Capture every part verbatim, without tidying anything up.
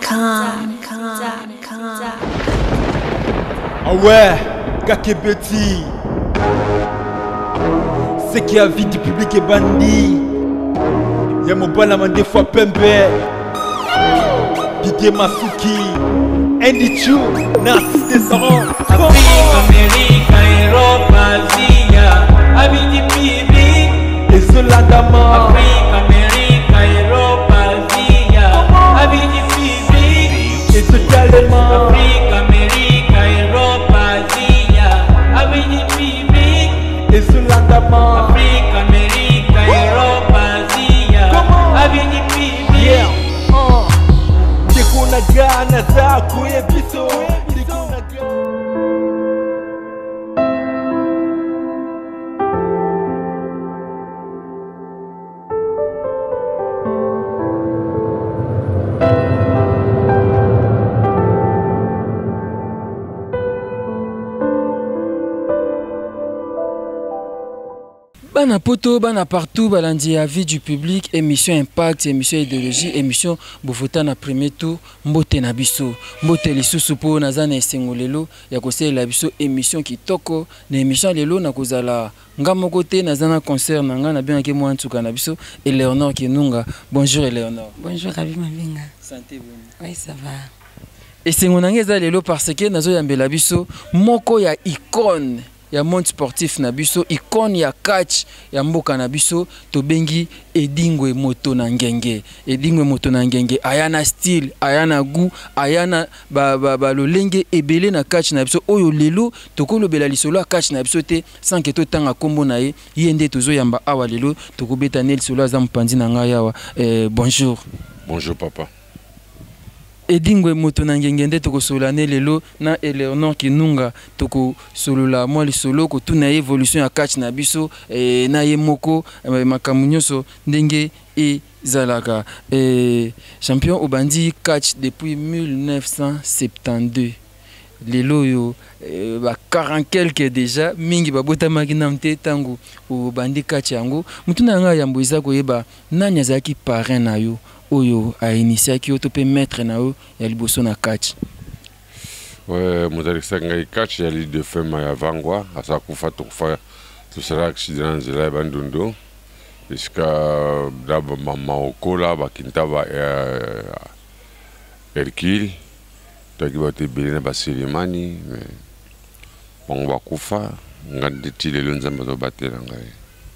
Ah ouais, Kakebeti. C'est qui a vie du public est bandit. Y'a mon balama des fois pembe. Didier Masuki. Andy Chou, Narcisse Descendant. Afrique, Amérique, Europe, Asie, Avis du public. Et Zolandama. Afrique, Amérique, Europe, Asie, Avis du public. Et Zolandama. Afrique, Amérique, Europe, Asie, Avis du public. Et Zolandama. Afrique, Amérique, Europe, Asie, Avis du public. Yeah. Uh. Dekunaga naza kuye biso. Dekunaga. Bana poto, bana partout, balandi à vie du public, émission Impact, émission idéologie, émission Bofota na premier tour, mbote na biso, mbote lisusu po nazana esengo lelo, ya kosele la biso émission kitoko, na émission lelo na kozala ngamoko te nazana concert na nga na bien ke moi ntuka na biso, Eleonore Kinunga. Bonjour Eleonore. Bonjour Ravi Mavinga. Santé bon. Oui, ça va. Esengo na ngeza lelo parce que nazo yambela biso moko ya icône ya monde sportif na biso, icône ya catch ya mboka na biso, tobengi Edingwe Moto na Ngenge. Edingwe Moto na Ngenge ayana style, ayana goût, ayana ba ba, ba lolenge ebele na catch na biso oyo lelo tokolobela lisolo ya catch na biso te sans que to tanga kombo na ye yende tozo yamba awa lelo tokobeta nel solo za mpandi na nga yawa. Eh, bonjour. Bonjour papa. Edingwe Moto na Ngenge nde tokosolane lelo na Eleonore Kinunga toko solola moi le solo ko tuna évolution ya catch na biso eh, na ye moko eh, makamu nyonso ndenge ezalaka eh, champion obandi catch depuis mille neuf cent soixante-douze lelo yo eh, ba quarante quelque déjà mingi babotamaki na mte tango obandi catch yango mutuna nga yambo eza koyeba nani azaki parrain na yo oyo a initié qui auto peut mettre na o ya liboso na catch. Ouais, mozalisa ngai catch ya li de femme ya vangwa asa kufa to kufa to sera accident zela bandundo jusqu'à d'aba mama okola bakinta ba Hercule to ki bote belina ba Selimani mais bon ba kufa ngandi tile nzamba to batela ngai.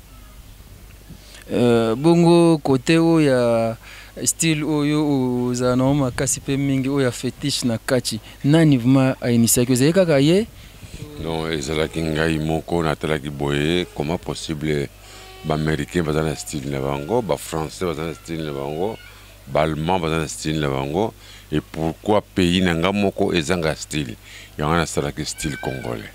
Euh bongo côté o ya style oyo ozana makasi pe mingi oya fetish na kachi nani vuma ainisa que zeka kaye non ezala kingai moko na tala ki boye comment possible ba américain bazana style na bango ba français bazana style na bango ba allemand bazana style na bango et pourquoi pays nanga moko ezanga style yanga sala ki style congolais.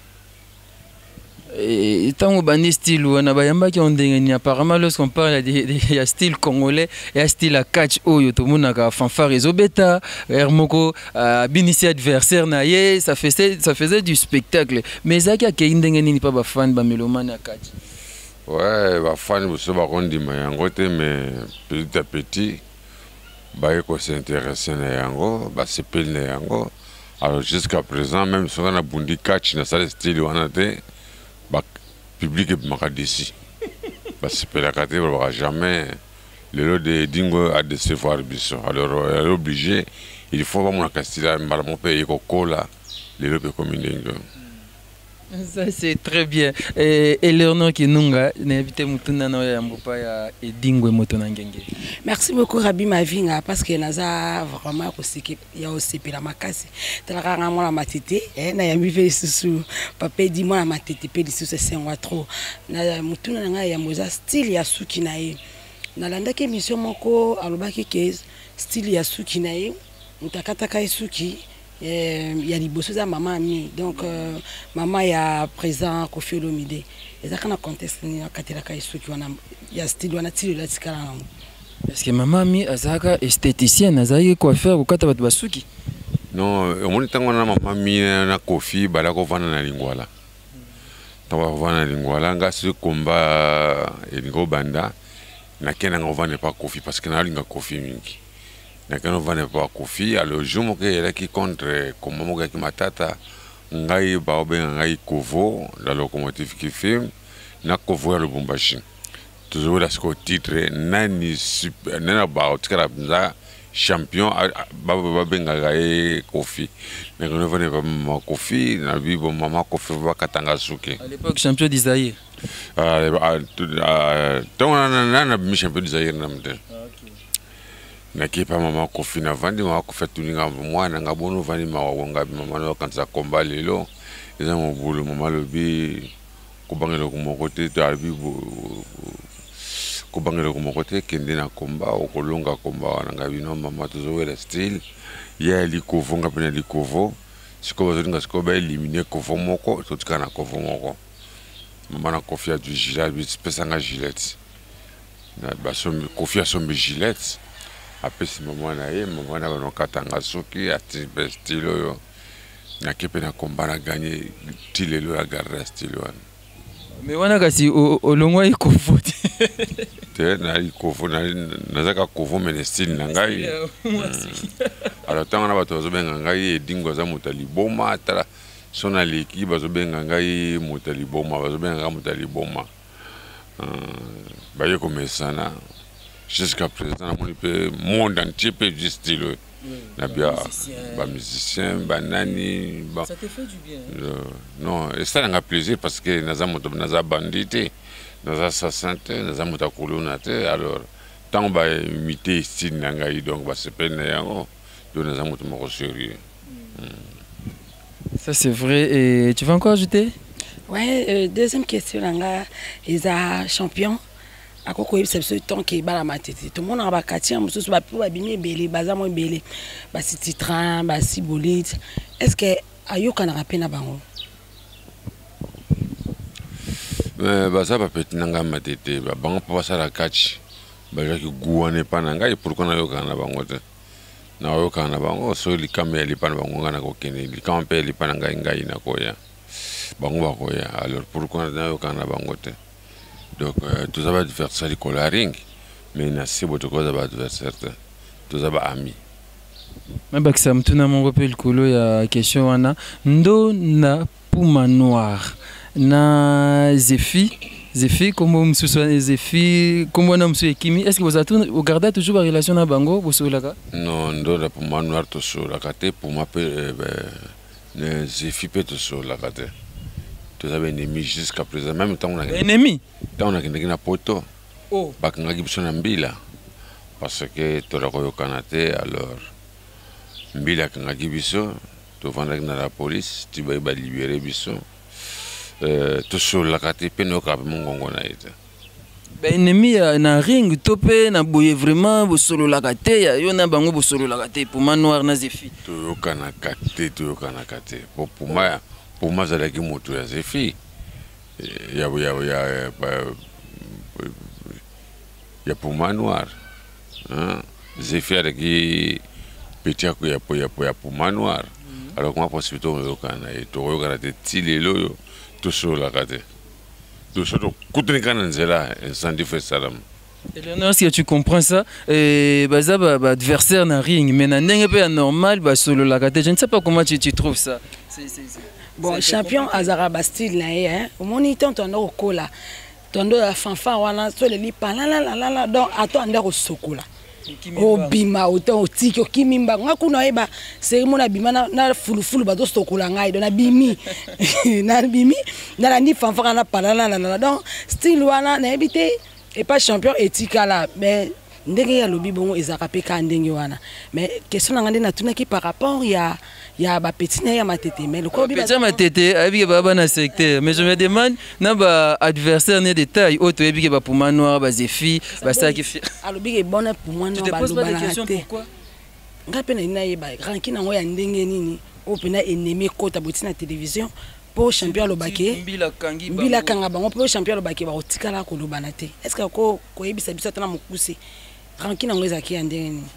Et tant bandi style on a bayamba qui on ndenge apparemment lorsqu'on parle de, de, de style congolais et style à catch oyo to monaka fanfare ezobeta hermoko uh, binisi adversaire na ye ça faisait ça faisait du spectacle mais ça qui a ndenge nini pas ba fan ba mélomane à catch. Ouais ba fan boso ba kondima yango te mais petit à petit ba ko s'intéresser na yango ba sepel na yango alors jusqu'à présent même si on a bundi catch na ça style on a te le public est marqué d'ici. Parce que la catégorie ne va jamais le lot de dingo à décevoir biso. Alors elle est obligée, il faut pas mon castilla mon pays cola le lot peut communiquer. Ça c'est très bien. Et Eleonore Kinunga n'invite mutuna na ya mbopa ya Edingwe Moto na Ngenge. Merci beaucoup Rabi Mavinga parce que naza vraiment kosiki ya osepela makasi. Talaka nga mwana matete eh na ya mive susu papa di mwana matete pe lisusu sengwa trop. Na mutuna nga ya moza style ya suki na ye. Na landaki émission moko alobaki ke style ya suki na ye mutakata kai suki il y a des bosses à maman mi donc euh, maman y a présent Kofi Olomide et ça quand on conteste ni akatela kai suki wana ya style wana style la tikala nango parce que maman mi azaka esthéticienne azaki coiffeur kokata batu basuki non on est tango na maman mi na Kofi bala ko vana na lingwala tawa vana na lingwala ngasi komba elingo banda na kena ngo vana pa Kofi parce que na linga Kofi mingi nakano vane pa Kofi alors jomo ke yela ki contre comme mo ki matata ngai ba obenga ngai Kovo la locomotive qui filme na Kovo ya Lubumbashi toujours la score titre nani super nana ba otkara bza champion ba ba benga ngai Kofi nakano vane pa ma Kofi na bibo mama Kofi ba katanga suke à l'époque champion d'Isaïe ah donc na na mi champion d'Isaïe na mte nakipa mama Kofi na vandi mama Kofi tuninga mwana ngabono vandi mawonga mama no kanza komba lelo eza mobulu mama lobi kubangela kumokote to albi kubangela kumokote kende na komba okolonga komba wana ngabino mama tozowela style ya likovo pena likovo siko bazolinga siko ba eliminer kovo moko totika na kovo moko mama na Kofi a du gilet bi pesanga gilet na baso Kofi a sombe gilet apesi mama na ye mama na bano katanga soki ati bestilo yo na kepe na komba na gagné tilelo la garde stilo wana mais wana kasi olongwa ikovo te na ikovo na nazaka kovo menestile na ngai alors tant na bato bazobenga ngai edingo za mutaliboma atala sona leki bazobenga ngai mutaliboma bazobenga ngai mutaliboma baye komesana jusqu'à présent mon monde entier peut du style na bien ba musicien ba nani ba ça te fait du bien euh, non et ça n'a plaisir parce que naza moto naza bandité naza assassin naza moto kolona te alors tant ba imiter style nangai donc ba se peine yango donc naza moto moko sérieux. Ça c'est vrai. Et tu vas encore ajouter? Ouais, euh, deuxième question là, ils ont champion. À quoi qu'on ait ce temps qui est bas la matete. Tout le monde a un quartier, on se bat pour abîmer belé, baza moins belé, basi titran, basi bolide. Est-ce que ayo kana rapena bango? Mais baza ba petit nanga matete, ba bango pa sa la catch. Ba jaki guane pa nanga et pourquoi na yo kana bango te. Na yo kana bango so li kamé li pa bango ngana ko kene, li kampe li pa nanga ngai na koya. Bango ba koya. Alors pourquoi na yo kana bango te. Donc, euh, tous les adversaires du coloring, mais il y a aussi beaucoup d'adversaires, tous les amis. Mais bah, ça me tourne à mon rappel que il y a question wana ndo na puma noir na Zefi Zefi comment monsieur Zefi comment on monsieur Kimi est-ce que vous avez vous gardez toujours la relation na bango vous sur là? Non, ndo na puma noir to sur la carte pour moi pe ne Zefi pe to sur la carte. Tous avez ennemi jusqu'à présent même temps on a ennemi tant on a une poto oh bakanga gibiso na mbila parce que to la koyo kanate alors mbila kanga gibiso to vanda na la police tu ba ba libérer biso euh to sur la carte pe no ka mongongo na ite ben ennemi na ring topé na boye vraiment bo solo la carte yo na bango bo solo la carte pour man noir na Zefi to kana carte to kana carte pour pour moi pour moi ça qui moto ya Zefi ya ya ya ya pour moi noir hein Zefi avec petit à ya pour ya pour moi noir alors comment possible to yo kana et to yo kana te tilelo yo to sur la carte to sur kutni kana nzela incendie fait salam. Eleonore, si tu comprends ça, et bah ça bah, bah adversaire na ring, mais na ndenge pe normal bah solo la carte. Je ne sais pas comment tu, tu trouves ça. C'est c'est c'est. Bon, champion Azara Bastille là hein. Au moni tant on au cola. Tondo la fanfare wana so le lipa la la la la donc attendre au sokola. O bima autant o tiki o kimimba ngakuna eba cérémonie bima na na fulu fulu ba do sokola ngai do na bimi. Na bimi na la ni fanfare na pa la la la donc style wana na ebité et pas champion éthique là mais ndenge ya lobi bongo ezaka pe ka ndenge wana mais question na ngande na tuna ki par rapport ya ya ba petit na ya matete mais le kobi ba matete abi ba ba na secteur mais je me demande na ba adversaire ne détail auto ebi ba pour man noir ba Zefi ba ça qui fait alobi ke bonne pour moi noir ba lo ba la question pourquoi ngape na ina yeba ranki na ngo ya ndenge nini o pena ennemi kota boti na télévision pour champion le baquet mbila kangi mbila kanga bango pour champion le baquet ba otikala ko lobana te est-ce que ko ko yebisa biso tana mokuse ranki na ngo ezaki ya ndenge nini?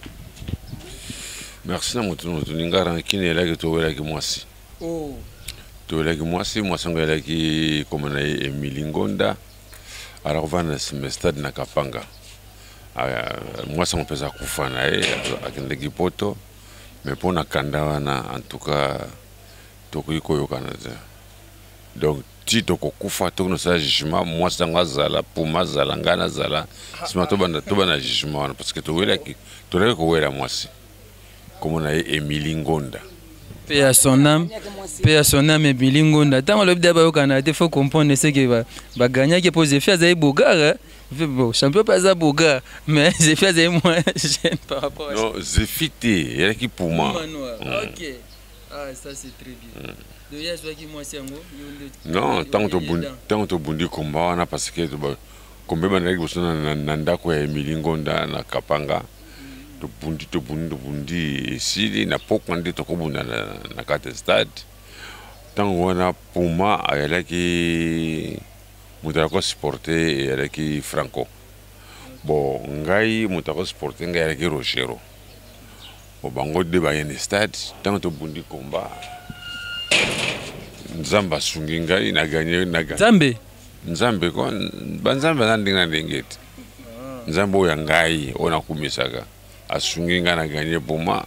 Merci na mutu mutu ninga rankine ela ki to wela ki mwasi. Oh. To wela ki mwasi mwasi ngo ela ki comme na Emily Ngonda. Alors va na stade na Kapanga. moi ça mpeza kufa na ye akendeki poto mais mpona kanda wana en tout cas tokoki koyokana te donc ti tokokufa tokonosala jugement mwasi yango azala puma azala ngai nazala nsima tobana jugement wana parce que tolaki kowela mwasi komona ye Émilie Ngonda paix à son âme, paix à son âme et bilingonda. Tant le débat au Canada, il faut comprendre ce que va va gagner qui pose effet à Bogar. Bon, champion pas à Bogar, mais j'ai fait à moins jeune par rapport à ça. Non, j'ai fité, il y a qui pour moi. OK. Ah, ça c'est très bien. Donc il y a ce qui moi c'est un mot. Non, tant que bon tant que bon combat on a parce que combat manaki bosona nanda ko Émilie Ngonda na Kapanga. To bundi to bundi to bundi sili na poko ndi to kobunda na na kate stade tango wana puma ayalaki mutako supporter ayalaki Franco bon ngai mutako supporter ngai ayalaki Rochero bo bango de ba yene stade tango to bundi komba nzamba sungi ngai na gagner na nzambe nzambe ko banzamba na ndinga ndengeti nzambo ya ngai ona kumisaka asungi nga na gagné pour moi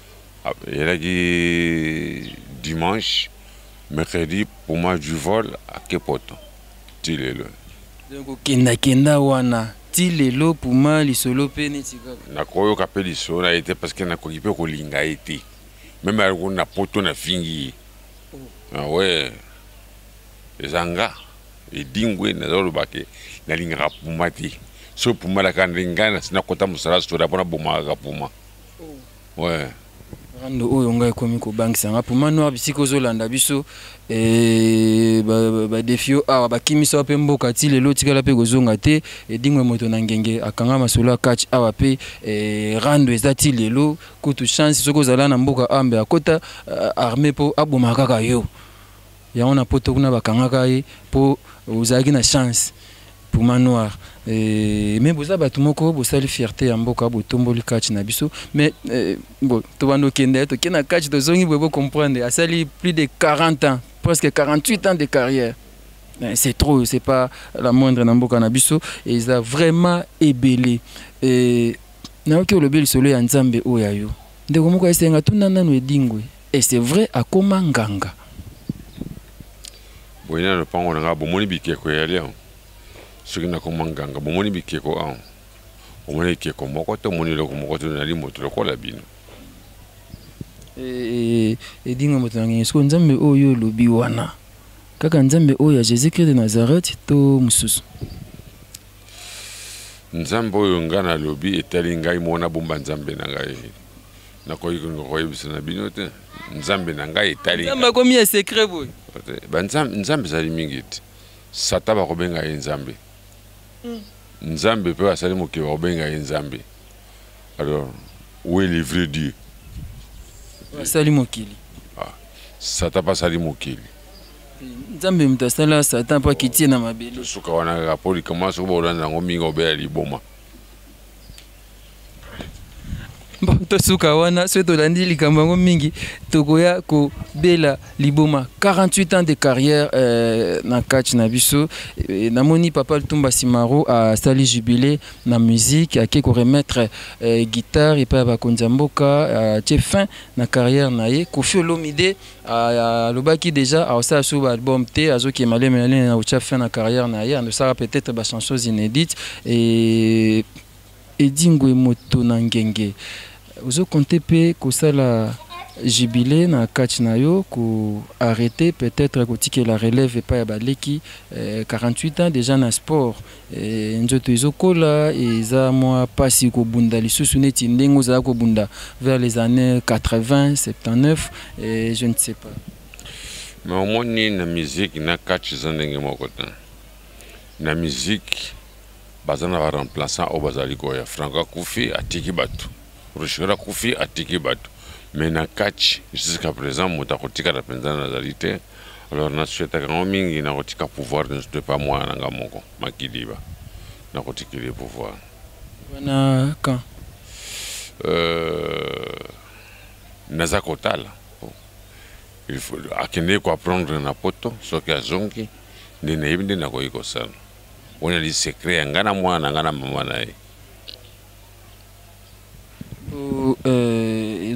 il dimanche mercredi pour moi du vol à Kepoto tilelo donc kenda kenda wana tilelo pour moi li solo pe netika na koyo ka pe li solo a été parce que na ko ipe ko linga été même à na poto na fingi ah ouais ezanga edingwe na zolo bake na linga pour moi ti so pour moi la kandingana sina kota musala sura pona boma ga puma ouais rando oyo ngai komi ko bangisa nga puma noir bisiko zolanda biso e ba ba defio a ba kimisa pe mboka ti lelo tikala pe gozonga te e dingwe moto na ngenge akanga masolo catch awa pe e rando ezati lelo kutu chance soko zala na mboka ambe akota armée po aboma kaka yo ya ona poto kuna bakanga ye po uzaki na chance Puma noir et mais boza batumoko bosali fierté ya mboka botomboli catch na biso mais bon to bando kende to kena catch to zongi bobo comprendre asali plus de quarante ans presque quarante-huit ans de carrière c'est trop c'est pas la moindre na mboka na biso et ils a vraiment ébélé et na oki olobeli solo ya nzambe oya yo ndeko moko esenga tunana no edingwe et c'est vrai akoma nganga boyina no pango nga bomoni bikeko ya leo soki na komanganga bomoni bikeko a bomoni bikeko moko to moni loko moko to na limo to lokola bino e e dinga moto na ngeso nzambe oyo lobi wana kaka nzambe oyo ya Jésus Christ de Nazareth to mususu nzambe oyo ngana lobi etali ngai mona bomba nzambe na ngai na koyi ko koyi bisana bino te nzambe na ngai etali nzambe komi ya secret boy ba nzambe nzambe zali mingiti sata ba kobenga ye nzambe nzambe pe asali moki ba kobenga ye nzambe alors où est livré Dieu asali mokili ah sata pa sali mokili nzambe mtasala satan pa kitie na mabele suka wana ka poli commence ko bolanda ngo mingo be liboma bon to suka wana so to landi likambango mingi tokoya ko bela liboma quarante-huit ans de carrière euh, na catch na biso na moni papa Lutumba Simaro a sali jubilé na musique a ko remettre euh, guitare et pa ba konzamboka tie fin na carrière na ye Koffi Olomide a lobaki déjà a sa sous album te azoki malé malé na ucha fin na carrière na ye on sera peut-être ba chansons inédites et edingwe moto na ngenge ozo compter pe ko sala jubilé na catch na yo ko arrêter peut-être ko tike la relève pas ya baleki quarante-huit ans déjà na sport et nzoto izokola eza moi pasi ko bunda lisusu neti ndengo za ko bunda vers les années quatre-vingts soixante-dix-neuf et je ne sais pas mais au moins ni na musique na catch zandenge moko ta na musique bazana va remplaçant au bazali ko ya Franco Koffi atiki batu Rochera Koffi atiki batu mais na catch jusqu'à présent mota kotika la penza na zalité alors na souhaita grand mingi na kotika pouvoir ne sais pas moi na ngamoko makiliba na kotika le pouvoir wana quand euh naza kotala il faut akende ko apprendre na poto soki azongi ndene ibinde na ko ikosana on a dit secret ngana mwana ngana mama na ye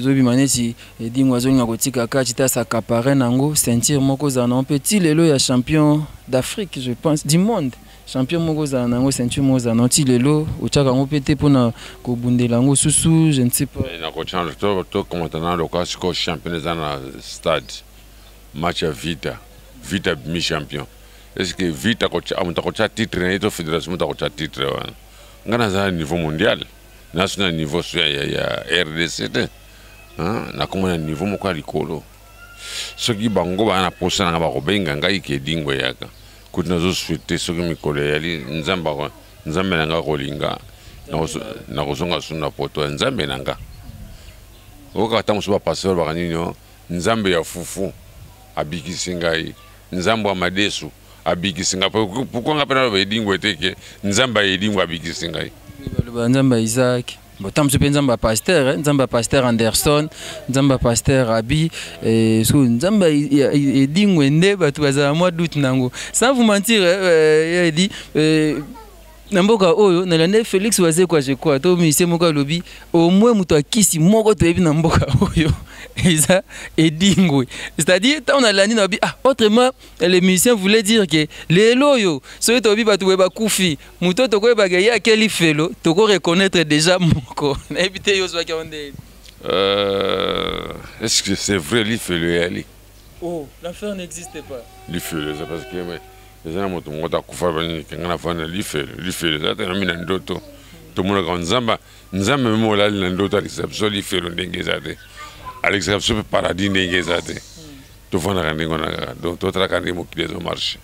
ozobima neti edingo azolinga kotika kati te asacapare nango ceinture moko ozala nango mpe ti lelo ya champion d'Afrique je pense du monde champion moko ozala nango ceinture moko ozala nango ti lelo otiaka yango mpe te mpona kobundela yango susu je ne sais pas nakochange tokomata na loka sikoyo champion eza na stade match ya vita vita mi champion est-ce que vita moto akotia titre na ye to fédération moto akotia titre wana nga naza na niveau mondial naso na niveau so ya R D C te nakoma na niveau moko ya likolo soki bango baa na posa nanga bakobenga ngai ke Edingo yaka kuti nazosouhaite soki mikolo eyali nzambe nzambe na nga kolinga nakozonga su na poto ya nzambe na nga oyoka ata mosu bapasteur bakanini nzambe ya fufu abikisi ngai nzambe ya madesu abikisi ngai pourkoi nga mpe naloba Edingo eteke nzambe ya Edingo abikisi ngai baloba nzambe ya Isaac botamso mpe nzambe ya pasteur nzambe ya pasteur Anderson nzambe ya pasteur Abi so nzambe ya Edingo nde bato bazala mwa doute nango sans vous mentir ya dit na mboka oyo nalande Félix Wazekwa je crois to ministre moko alobi au moins moto akisi moko toyebi na mboka oyo eza Edingo c'est-à-dire tant on a lani na bi ah autrement les musiciens voulaient dire que lelo yo so to bi batu ba kufi moto to ko ba ya keli felo to ko reconnaître déjà moko na éviter yo so onde euh est-ce que c'est vrai li felo yali oh l'affaire n'existe pas li felo c'est parce que mais ezana moto ngota kufa bani kengana fana li felo li felo zata na mina ndoto to mona ka nzamba nzamba memo la na ndoto alisabso li felo ndenge zate alexabso paradis ndenge zate to fana ka ndenge na donc to tra ka ndemo kilezo marché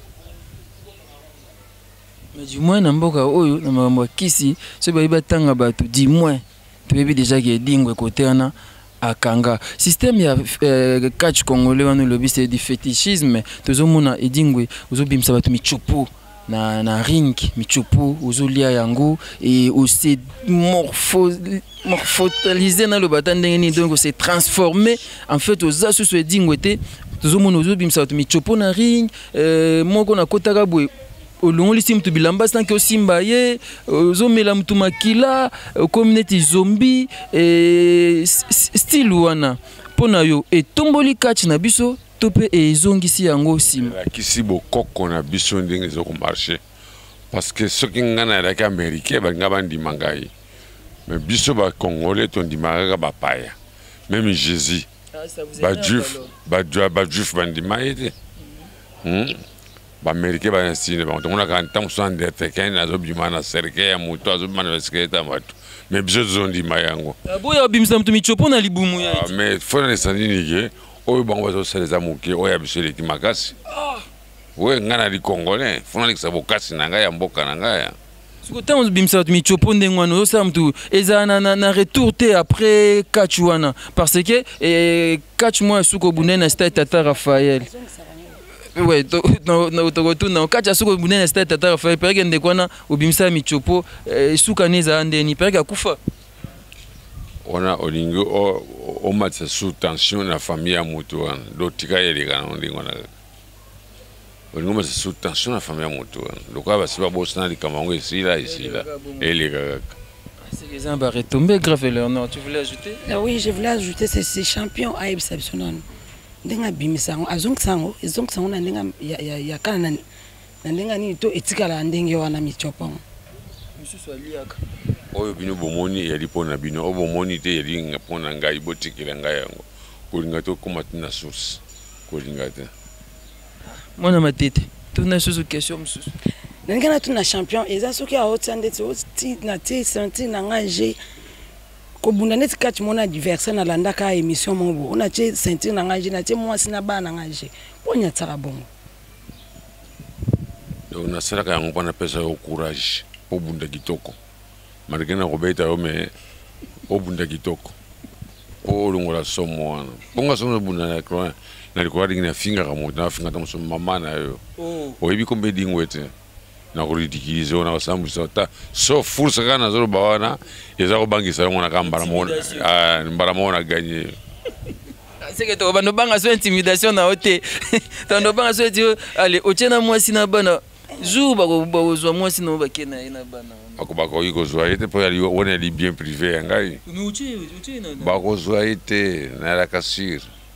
mais du moins na mboka oyo na mambo kisi so ba batanga bato du moins to bebi déjà que Edingo côté ana akanga système ya euh, catch congolais wana lobi c'est du fétichisme tozomona Edingo ozobimisa bato michupu na na ring michupu ozolia yango et aussi morpho morphotalisé na le batandengeni donc c'est transformé en fait aux asus Edingo te tozomona ozobimisa bato michupu na ring euh, moko na kotaka boye olongoli sim tu bilamba sanke osimba ye ozomela mtu makila community zombie et style wana pona yo etomboli catch na biso to pe ezongisi yango sim kisi bokoko na biso ndenge ezoko marché parce que soki ngana ya ka américain ba ngaba ndima ngai mais biso ba congolais to ndima ka ba paya même Jésus ba juif ba ba juif ba ndima yete hmm Américain ba insine ba on a quand tant soixante quelqu'un na zobima na cercle ya moto azobima na secrétaire moto mais biso zondi mayango aboya bimisa mtu michopo na libumu ya mais fona ne sandini ke oyo bango bazo saleza moke oyo biso leki makasi we ngana li congolais fona li sabokasi na ngai ya mboka na ngai suko tamo bimisa mtu michopo ndengwana osa mtu eza na na retour te après catch wana parce que eh catch moi suko bunena stade Tata Raphaël ouais no no to to no kacha suko bunene stade Tata Raphaël pereke ndekwana obimisa michopo suka neza ndeni pereke kufa ona olingo o o matsa sous tension na famille ya mutu wana do tika yele kana ndingona olingo matsa sous tension na famille ya mutu wana lokwa basiba bosana likamango isila isila elega c'est les uns va retomber grave leur non tu voulais ajouter oui je voulais ajouter c'est ces champions à exceptionnel ndenga bimisango azongsango ezongsango na ndenga ya ya ya kana na ndenga ni to etikala ndenge wana michopo mususu aliaka oyo bino bomoni yali pona bino obo moni te yali ngapona ngai botikela ngai yango kolinga to komati na source kolinga te mona matete tuna susu question mususu ndenga na tuna champion eza soki a hotsande ti na ti senti na ngaje kobunda neti catch mona adversaire na landa ka émission mobo on a che ceinture na ngaje na che mwasi na bana ngaje ponya tsaka bongo donc na sala ka yango pana pesa au courage obunda kitoko marikena robeta yo me obunda kitoko po longola somo wana ponga somo bunda na croix na recording na finga ka moto na finga ta somo mama na yo oh oyebi kombe Edingo ete na kuridikilize ona basambusa ta so fursa kana zolo bawana eza ko bangisa ngona kambara mona ah mbara mona gagner c'est que to bano banga so intimidation na hote to banga so allez ochena mwasi na bana jour ba ko zo mwasi no bakena ina bana Bako iko zoaite po yali wone li bien privé ngai. Uchi uchi na. Bako zoaite na la kasir.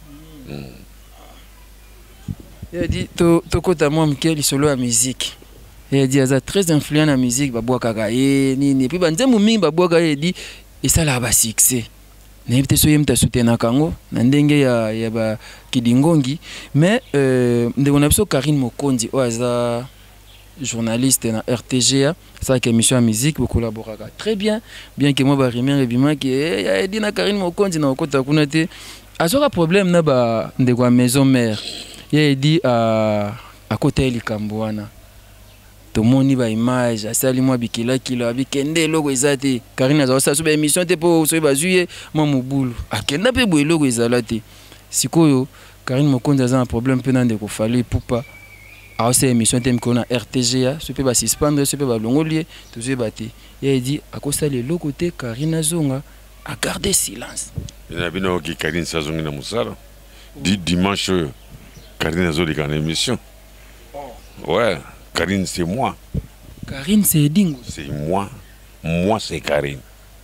Il dit to to kota moi mkel solo la musique. Il dit aza très influent la musique ba boka kaye ni ni puis banze mumingi ba boka il dit et ça là ba succès. Na yebite so yemta soutenir kango na ndenge ya ya ba kidingongi mais euh ndeko na biso Karine Mokonzi o aza journaliste na R T G A, ça qui émission à musique, vous collaborez très bien, bien que moi, bah, Rémi Rebima, qui est dit na Karine Mokonzi na okota kunate, a un problème na ba de quoi maison mère, il a dit à à côté de Kambouana, tout le monde ba image, à sali moi bikila kilo, bikende logo ezate, Karine a ça sur émission te pour so bazuye, moi mobulu, a kenda pe bo logo ezalate, sikoyo Karine Mokonzi a un problème pe na de ko fallait poupa. Alors c'est émission thème qu'on a R T G A, ce peut pas suspendre, ce peut pas l'ongolier, tout ce batté. Et il dit à cause de l'autre côté, Karine Zonga a gardé silence. Il y a bien qui Karine Sazongi na Moussala. Dimanche, Karine Zonga en émission. Ouais, Karine c'est moi. Karine c'est Dingo. C'est moi, moi c'est Karine.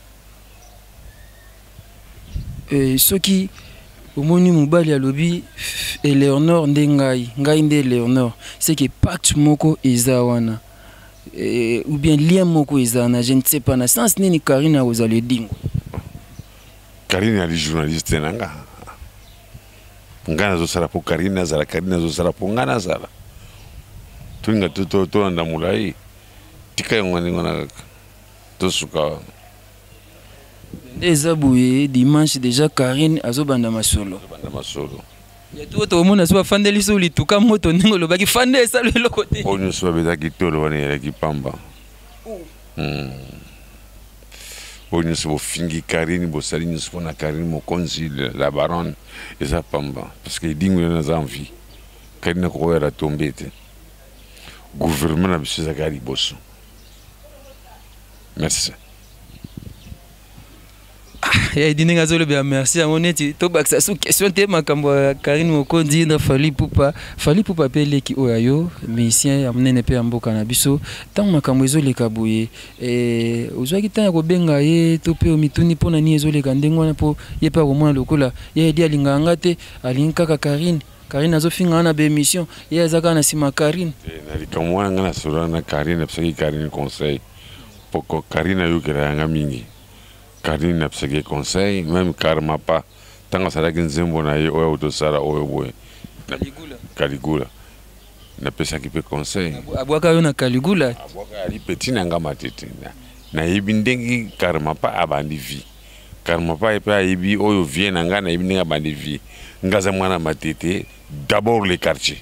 Et ce qui au moni mobali à lobby Eleonore ndengai ngai nde Eleonore c'est que pacte moko ezawana ou bien lien moko ezana je ne sais pas na sens nini Karine a ozale Dingo. Karine est journaliste nanga ngana zo sala pour Karine azala Karine zo sala pour ngana zala tunga to to to ndamulai tika yongani ngona to suka. Les aboués dimanche déjà Karine azobanda masolo. Banda masolo. Ya tout au monde soit fan de l'isoli tout comme moto ningo lo baki fan de ça le côté. On ne soit pas qui tolo wane ya ki pamba. Hmm. On ne soit fingi Karine bo sali ne soit na Karine Mokonzi la baronne et ça pamba parce que dingo na envie. Karine ko era tombete. Gouvernement na biso zakari bosso. Merci. Il dit que merci à mon état. Tu as une question de Karine Mokonzi na Fally Ipupa. Fally Ipupa pele ki oyayo, musicien amene pe amboka na biso. Tant makambo ezoleka boye. Eh, ozwaki tant ya kobenga ye to pe omituni pona ni ezoleka ndengo na po ye pa komona lokola. Ye di alinga ngate, alinga kaka Karine. Karine azofinga na be émission. Ye azaka na sima Karine. Na likamwa ngana sura na Karine parce que Karine conseil. Poko Karine yo kera nga mingi. Karine n'a pas de conseil, même Karma pas. Tant que ça a été un na ye oyo to sara oyo boy. Caligula. Caligula. N'a pas ça qui peut conseil. Abwaka yo na Caligula. Abwaka ali petit nanga matete. Na yibindengi Karma pas abandi vie. Karma pas epa yibi oyo vient nanga na yibindenga abandi vie. Ngaza mwana matete d'abord les quartiers.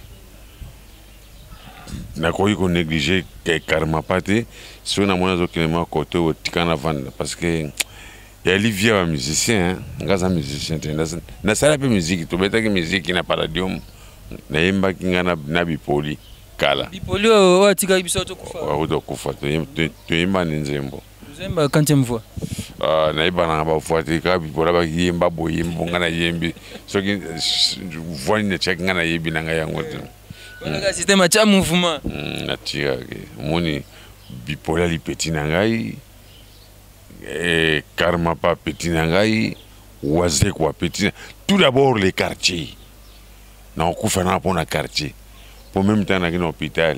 Na koyi ko négliger que Karma pas te si on a mwana zo kinema côté au tikana vendre parce que il y a Olivier un musicien, hein, un musicien. Na sala pe musique, to beta que musique na paradium. Na yemba kinga na na bipoli kala. Bipoli o atika biso to kufa. Wa do kufa to to yemba nzembo. Nzemba quantième fois. Ah na yeba na ba fuati ka bipola ba yemba boyembo ngana yembi. So ki voix ne check ngana yebi na ngaya ngote. Wana système cha mouvement. Na tira ke. Moni bipola li petit na ngai. Et Karma pas petit nangai, oisé quoi petit. Tout d'abord les quartiers. Na on coupe na pour na quartier. Pour même temps na un hôpital.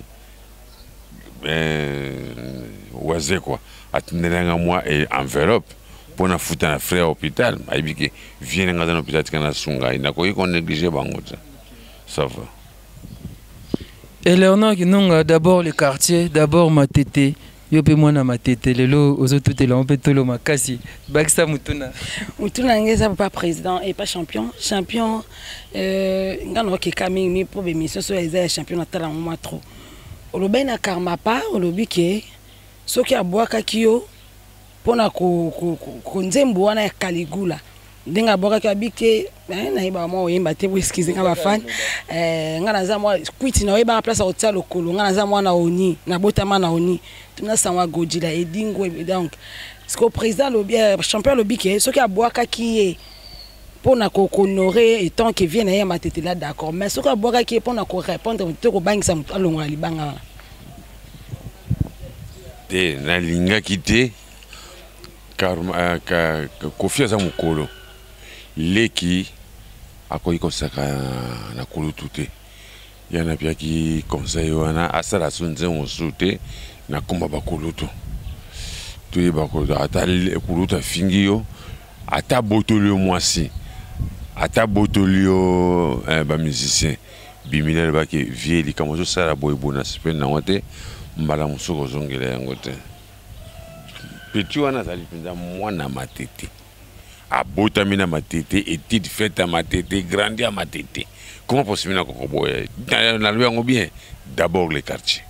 Euh oisé quoi. Attendelanga moi et enveloppe pour na foutre na frère hôpital. Aibiki vient dans un hôpital kana sunga. Na ko yiko négliger bango. Ça va. Eleonore qui nonga d'abord les quartiers, d'abord Matete. Yo pe mwana Matete lelo ozo tutela on peut tolo makasi bakisa mutuna mutuna ngeza pas président et pas champion champion euh ngano ke kami mi pour be mission so eza champion na tala moi trop olobi na Karma pa olobi ke soki abwaka kiyo pona ko ko nzembo wana ya Caligula ndenga boka ka bike na iba mo yemba te excuse nga ba fan eh ngana za mo kwiti na iba place au tsalo kolo ngana za mo na oni na botama na oni tuna sanwa godila edingo donc ce que président le bien champion le bike ce qui a boaka qui pour na ko honorer et tant que vient na Matete là d'accord mais ce qui a boaka qui pour na ko répondre to ko bangisa mutu alonga libanga te nalingaki te car Kofi aza mokolo leki akoki kosaka na kulutu te ya napiaki conseil wana asala so nzembo mosusu te nakomba bakulutu toyeba ata kulutu afingi yo ata botoli yo mwasi ata botoli yo bamusicien bimina lebaki vie likambo ozosala boye boye na sipene nango te mbala mosuku ozongela yango te peti wana azali mpenza mwana matete abotami na matete étude faite à matete grandi à matete comment possible na kokoboya nalobi yango bien d'abord les quartiers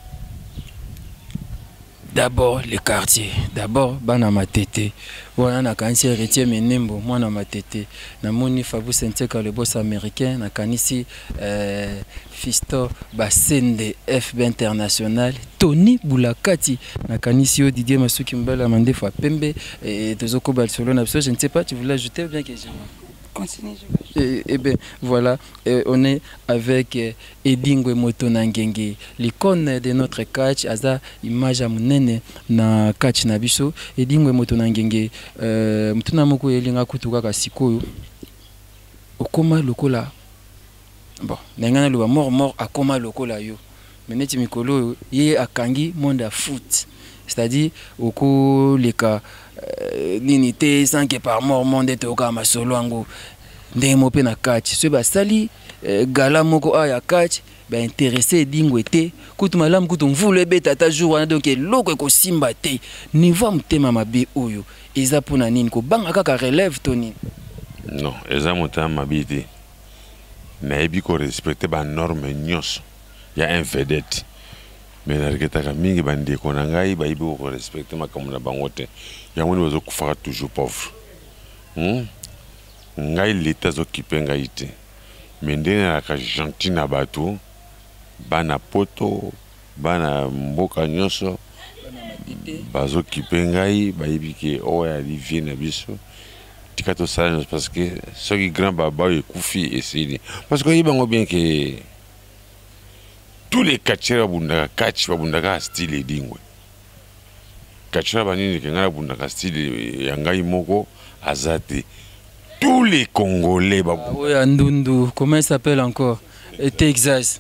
d'abord les quartiers d'abord bana matete wana nakanisi héritier menembo mwana matete namoni Fabu Senteka le boss américain nakanisi euh, Fisto Basende F B international Tony Boulakati nakanisi yo Didier Masuki Mbala Mandefa Pembe et Tozoko Balsolo na je ne sais pas tu voulais ajouter ou bien que je continue. Et, et bien voilà, et on est avec euh, Edingwe Motonangenge, l'icône de notre catch, aza image munene na catch na biso. Edingwe Motonangenge, euh, mutuna moko yelinga kutuka kasikoyo. Okoma lokola. Bon, nengana luba mort mort akoma lokola yo. Meneti mikolo ye akangi monde foot. C'est-à-dire oko leka l'unité sans que par mort monde toka masolo ango ndenge mope na catch so ba sali gala moko aya catch ba intéressé Edingwe te kutu malamu kutu mvule beta ta jour wana donc loko ko simba te niveau mtema mabe oyo eza pona nini ko banga kaka relève toni non eza motema mabe te na ebi ko respecter ba norme nyos ya un vedette mais nareketaka mingi bandeko na ngai bayibi ko respecter makambo na bango te yango ni bazokufaka toujours pauvre hmm? Ngai leta zokipe ngai te mais ndenge nalaka gentil na bato bana poto bana mboka nyonso bazokipe ngai bayibi ke oyo alivie na biso tika tosala nyonso parce que soki grand baba oyo ekufi esili parce que oyebi bango bien ke tous les catcheurs babundaka catch babundaka style Edingwe catcheur banini ke ngai babundaka style ya ngai moko azate tous les Congolais babundaka oui Andundu comment il s'appelle encore et Texas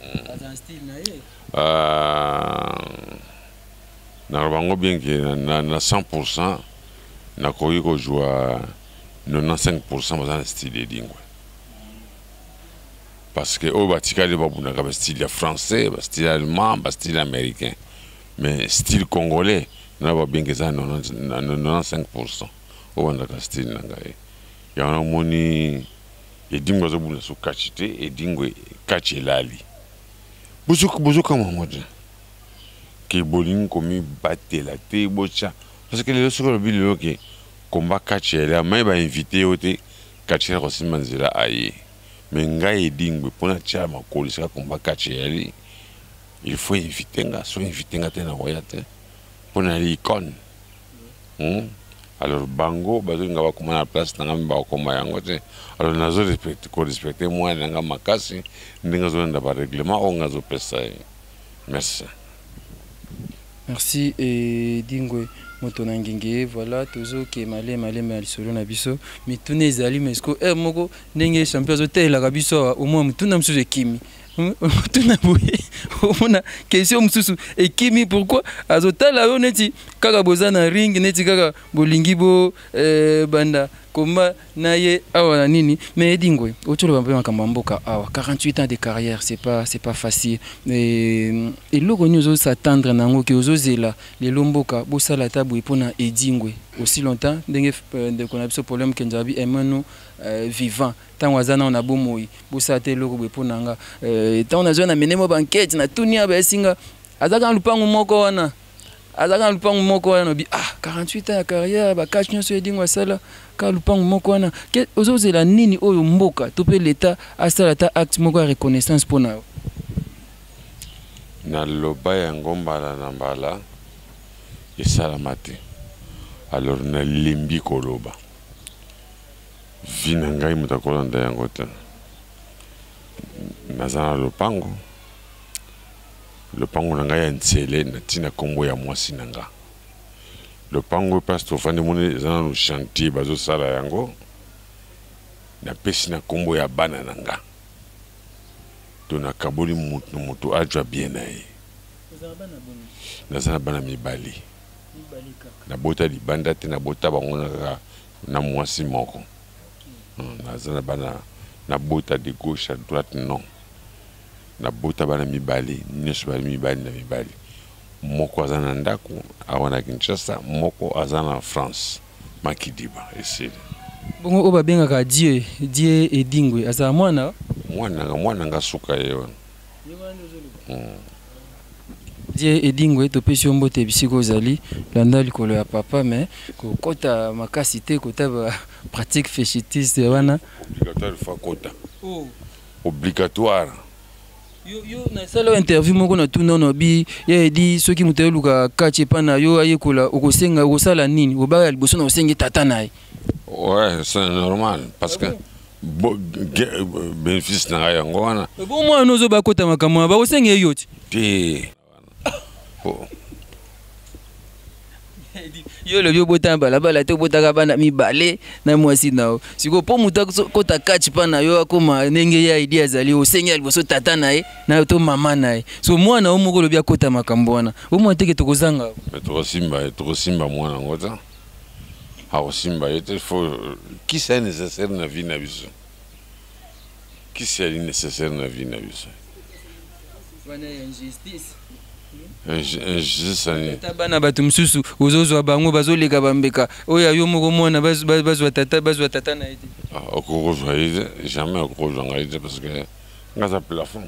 euh na bango bien que na, na cent pour cent na koyi ko joua quatre-vingt-quinze pour cent bazana style Edingwe parce que au batika les babundaka ba style français ba style allemand ba style américain mais style congolais na ba bien que ça quatre-vingt-quinze pour cent au bandaka style nangaye ya na moni Edingwe zo bunda so kachite Edingwe kache lali buzuko buzuko mamoja ke boling komi batela te bocha parce que les autres le bilo ke combat kache la mai ba invité ote kache ko simanzela aye mais ngai Edingwe pona tia makoli saka combat kache yali il faut inviter nga so inviter nga te na royate pona l'icône hmm? Alors bango bazo nga bakoma na place na ngamba bakoma yango te alors nazo respecte ko respecter moi na ngamba makasi ndinga zo nda ba règlement o ngazo pesa. Merci. Merci Edingwe Motonangenge voilà tozo ke male male mal solo na biso mitune ezali mesko eh moko ndenge champion zo tela ka biso au moins mutuna msusu kimi mutuna boye ona question msusu ekimi pourquoi azotala yo neti kaka bozana ring neti kaka bolingi bo eh, banda koma naye awa nini mais Edingwe otolo bambe makambo mboka awa quarante-huit ans de carrière c'est pas c'est pas facile et et loko nyozo s'attendre nango ke ozozela le lomboka bosala tabu epona Edingwe aussi longtemps ndenge de qu'on a ce problème que njabi emano vivant tant wazana on a bomoi bosala te loko epona nga tant on a zona menemo banquette na tunia ba singa azaka lupangu moko wana azaka lupangu moko wana bi ah quarante-huit ans de carrière ba catch nyoso Edingwe sala ka lupangu moko wana ke ozozela nini oyo mboka to pe l'état asala ta acte moko ya reconnaissance pona na loba ya ngombala na mbala esala mate alors na limbi koloba vina ngai mutakola nda yango te nazana lopango lopango na ngai ya ntsele na tina kombo ya mwasi na nga lopango place tofandi moni eza nanu chantier bazosala yango napesi na nkombo ya bana na nga to nakaboli mutu mutu ajwa bien na ye naza na bana mibali nabota libanda te nabota bango kaka na mwasi moko naza na bana nabota de gauche à droite non nabota bana mibali nyonso bali mibali na mibali moko aza na ndako awa na Kinshasa moko aza na France Makidiba esili bongo oyo babengaka die die Edingwe aza mwana mwana nga mwana nga suka ye wana die Edingwe topesi yo mbote bisika ozali landa likolo ya papa mais kokota makasi te kota ba pratique féchitiste wana obligatoire fa kota obligatoire yo yo na sala interview moko na tuna no bi ya edi soki mutu luka kache pana yo ayekola okosenga okosala nini obaya liboso na osengi tata naye. Ouais, c'est normal parce que bénéfice na yango wana bon moi nozo bakota makamwa ba osenga yo ti te yo le bio bota bala bala te bota ka bana mibale na mwasi nao siko po muta kota kachi pana yo akoma ndenge ya idea zali osenga liboso tata naye na to mama naye so mwana omoko lo bia kota makambo wana omo teke tokozanga to simba to simba mwana ngota ha simba il faut qui c'est nécessaire na vie na biso qui c'est nécessaire na vie na biso bana injustice injustice bana bato msusu ozozwa bango bazoleka bambeka oyo yo moko mwana bazwa tata bazwa tata na ete okozwa ite jamais okozwa ngaite parce que ngaza plafond.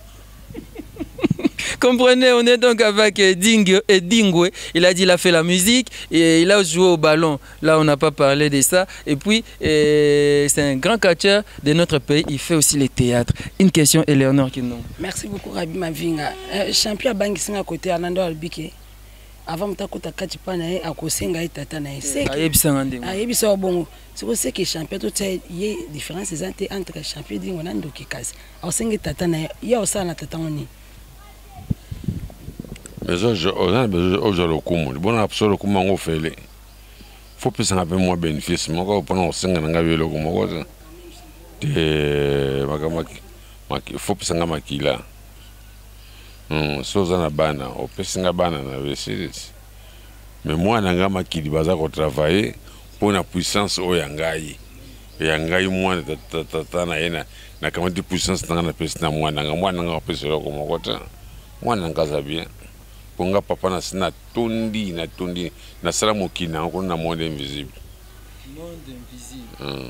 Comprenez, on est donc avec Edingwe, Edingwe. Il a dit qu'il a fait la musique et il a joué au ballon. Là, on n'a pas parlé de ça. Et puis, euh, c'est un grand catcheur de notre pays. Il fait aussi le théâtre. Une question, Eleonore Kinon. Merci beaucoup, Rabi Mavinga. Euh, champion Bangi Singa côté Anando Albike. Avant de kota kati pana a kosenga itata na ese. Ayebisa ngande. Ayebisa bongo. C'est pour ça que champion tout ça y différence entre champion Dingo na Ndoki Kazi. Osenga tata na ya osana tata oni. Mais aujourd'hui, aujourd'hui, le bon absolu comment on fait les. Faut plus un peu moins bénéfice. Moi, quand on prend cinq ans, on a vu le comment ça. Et faut plus un peu makila. Hum, soza na bana, on peut singa bana na vesti. Mais moi, on a makili baza ko travailler pour la puissance au yangai. Yangai moi ta ta ta na ena na kama di puissance na na pesi na moi na moi na pesi le comment quoi. Moi na ngaza bien. Ponga papa na sina tondi na tondi na sala mokina ko na monde invisible. Monde invisible.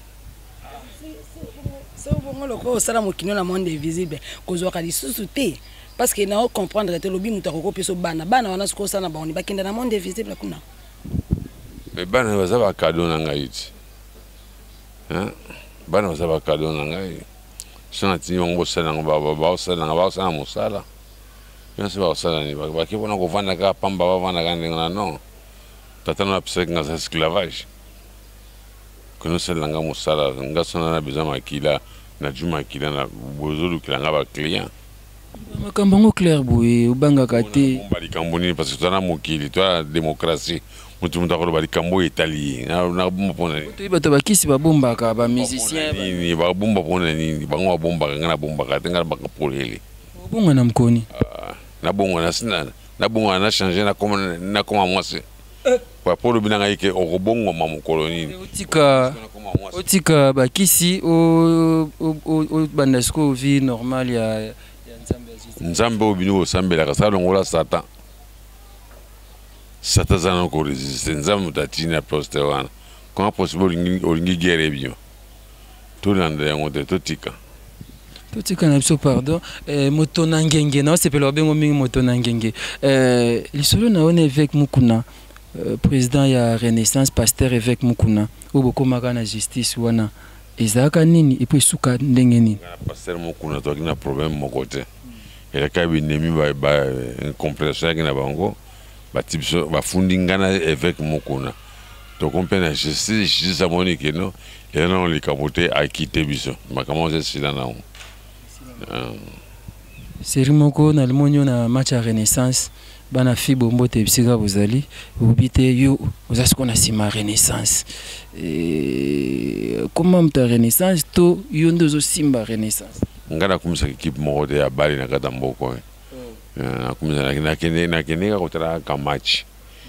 C'est bon le ko sala mokina na monde invisible kozwa ka lisusu te parce que na comprendre te lobi muta ko peso bana bana wana siko sana ba on ba kenda na monde invisible kuna. Mais bana baza ba cadeau na ngaiti. Hein? Bana baza ba cadeau na ngai. Sana tinyo ngo sala ngo ba ba sala ngo ba sala mosala. Bien sûr, ça n'est pas parce que on a vendu la pamba, on a vendu la non. Tata na pesa ngaza esclavage. Que nous sommes là mosala, ngaza na besoin makila, na juma makila na bozolu kilanga ba client. Makambo clair boye, ubanga kate. Bali kamboni parce que tana mokili, toi démocratie. Mutu mutu ko bali kambo italien. Na na bomba pona. To ibato bakisi ba bomba ka ba musicien. Ni ba bomba pona ni bango bomba ngana bomba ka tenga ba kapolele. Bongo na mkoni. Na bongo na sina na bongo na changer na comme na comme moi c'est pour pour le binanga yake o bongo mamu koloni otika otika bakisi o o bandasko vie normale ya ya nzambe nzambe obinu osambela ka sala ngola satan satan zana ko resiste nzambe tatina poste wana comment possible olingi olingi guerre bien tout l'ande yango te totika. Tout ce qu'on a besoin, pardon. Moto nangenge, non, c'est pas le bien mingi moto nangenge. L'isolo na on évêque Mukuna, président ya Renaissance, pasteur évêque Mukuna. Ou beaucoup magana justice wana. Ezaka nini et puis suka ndengeni. Pasteur Mukuna toi qui na problème mon côté. Et la kabi nemi ba ba incompréhension qui na bango. Ba tipso ba fundingana évêque Mukuna. Donc on peut la justice, justice à Monique non. Et non les capoter à quitter biso. Ma comment c'est cela na. Série moko na limonyo na match à Renaissance bana fi bombo te bisika bozali obite yo oza siko na sima renaissance comment mta renaissance to yo ndozo simba renaissance ngana kumisa équipe moko te ya bali na kata mboko na kumisa na kene na kene ka kotara ka match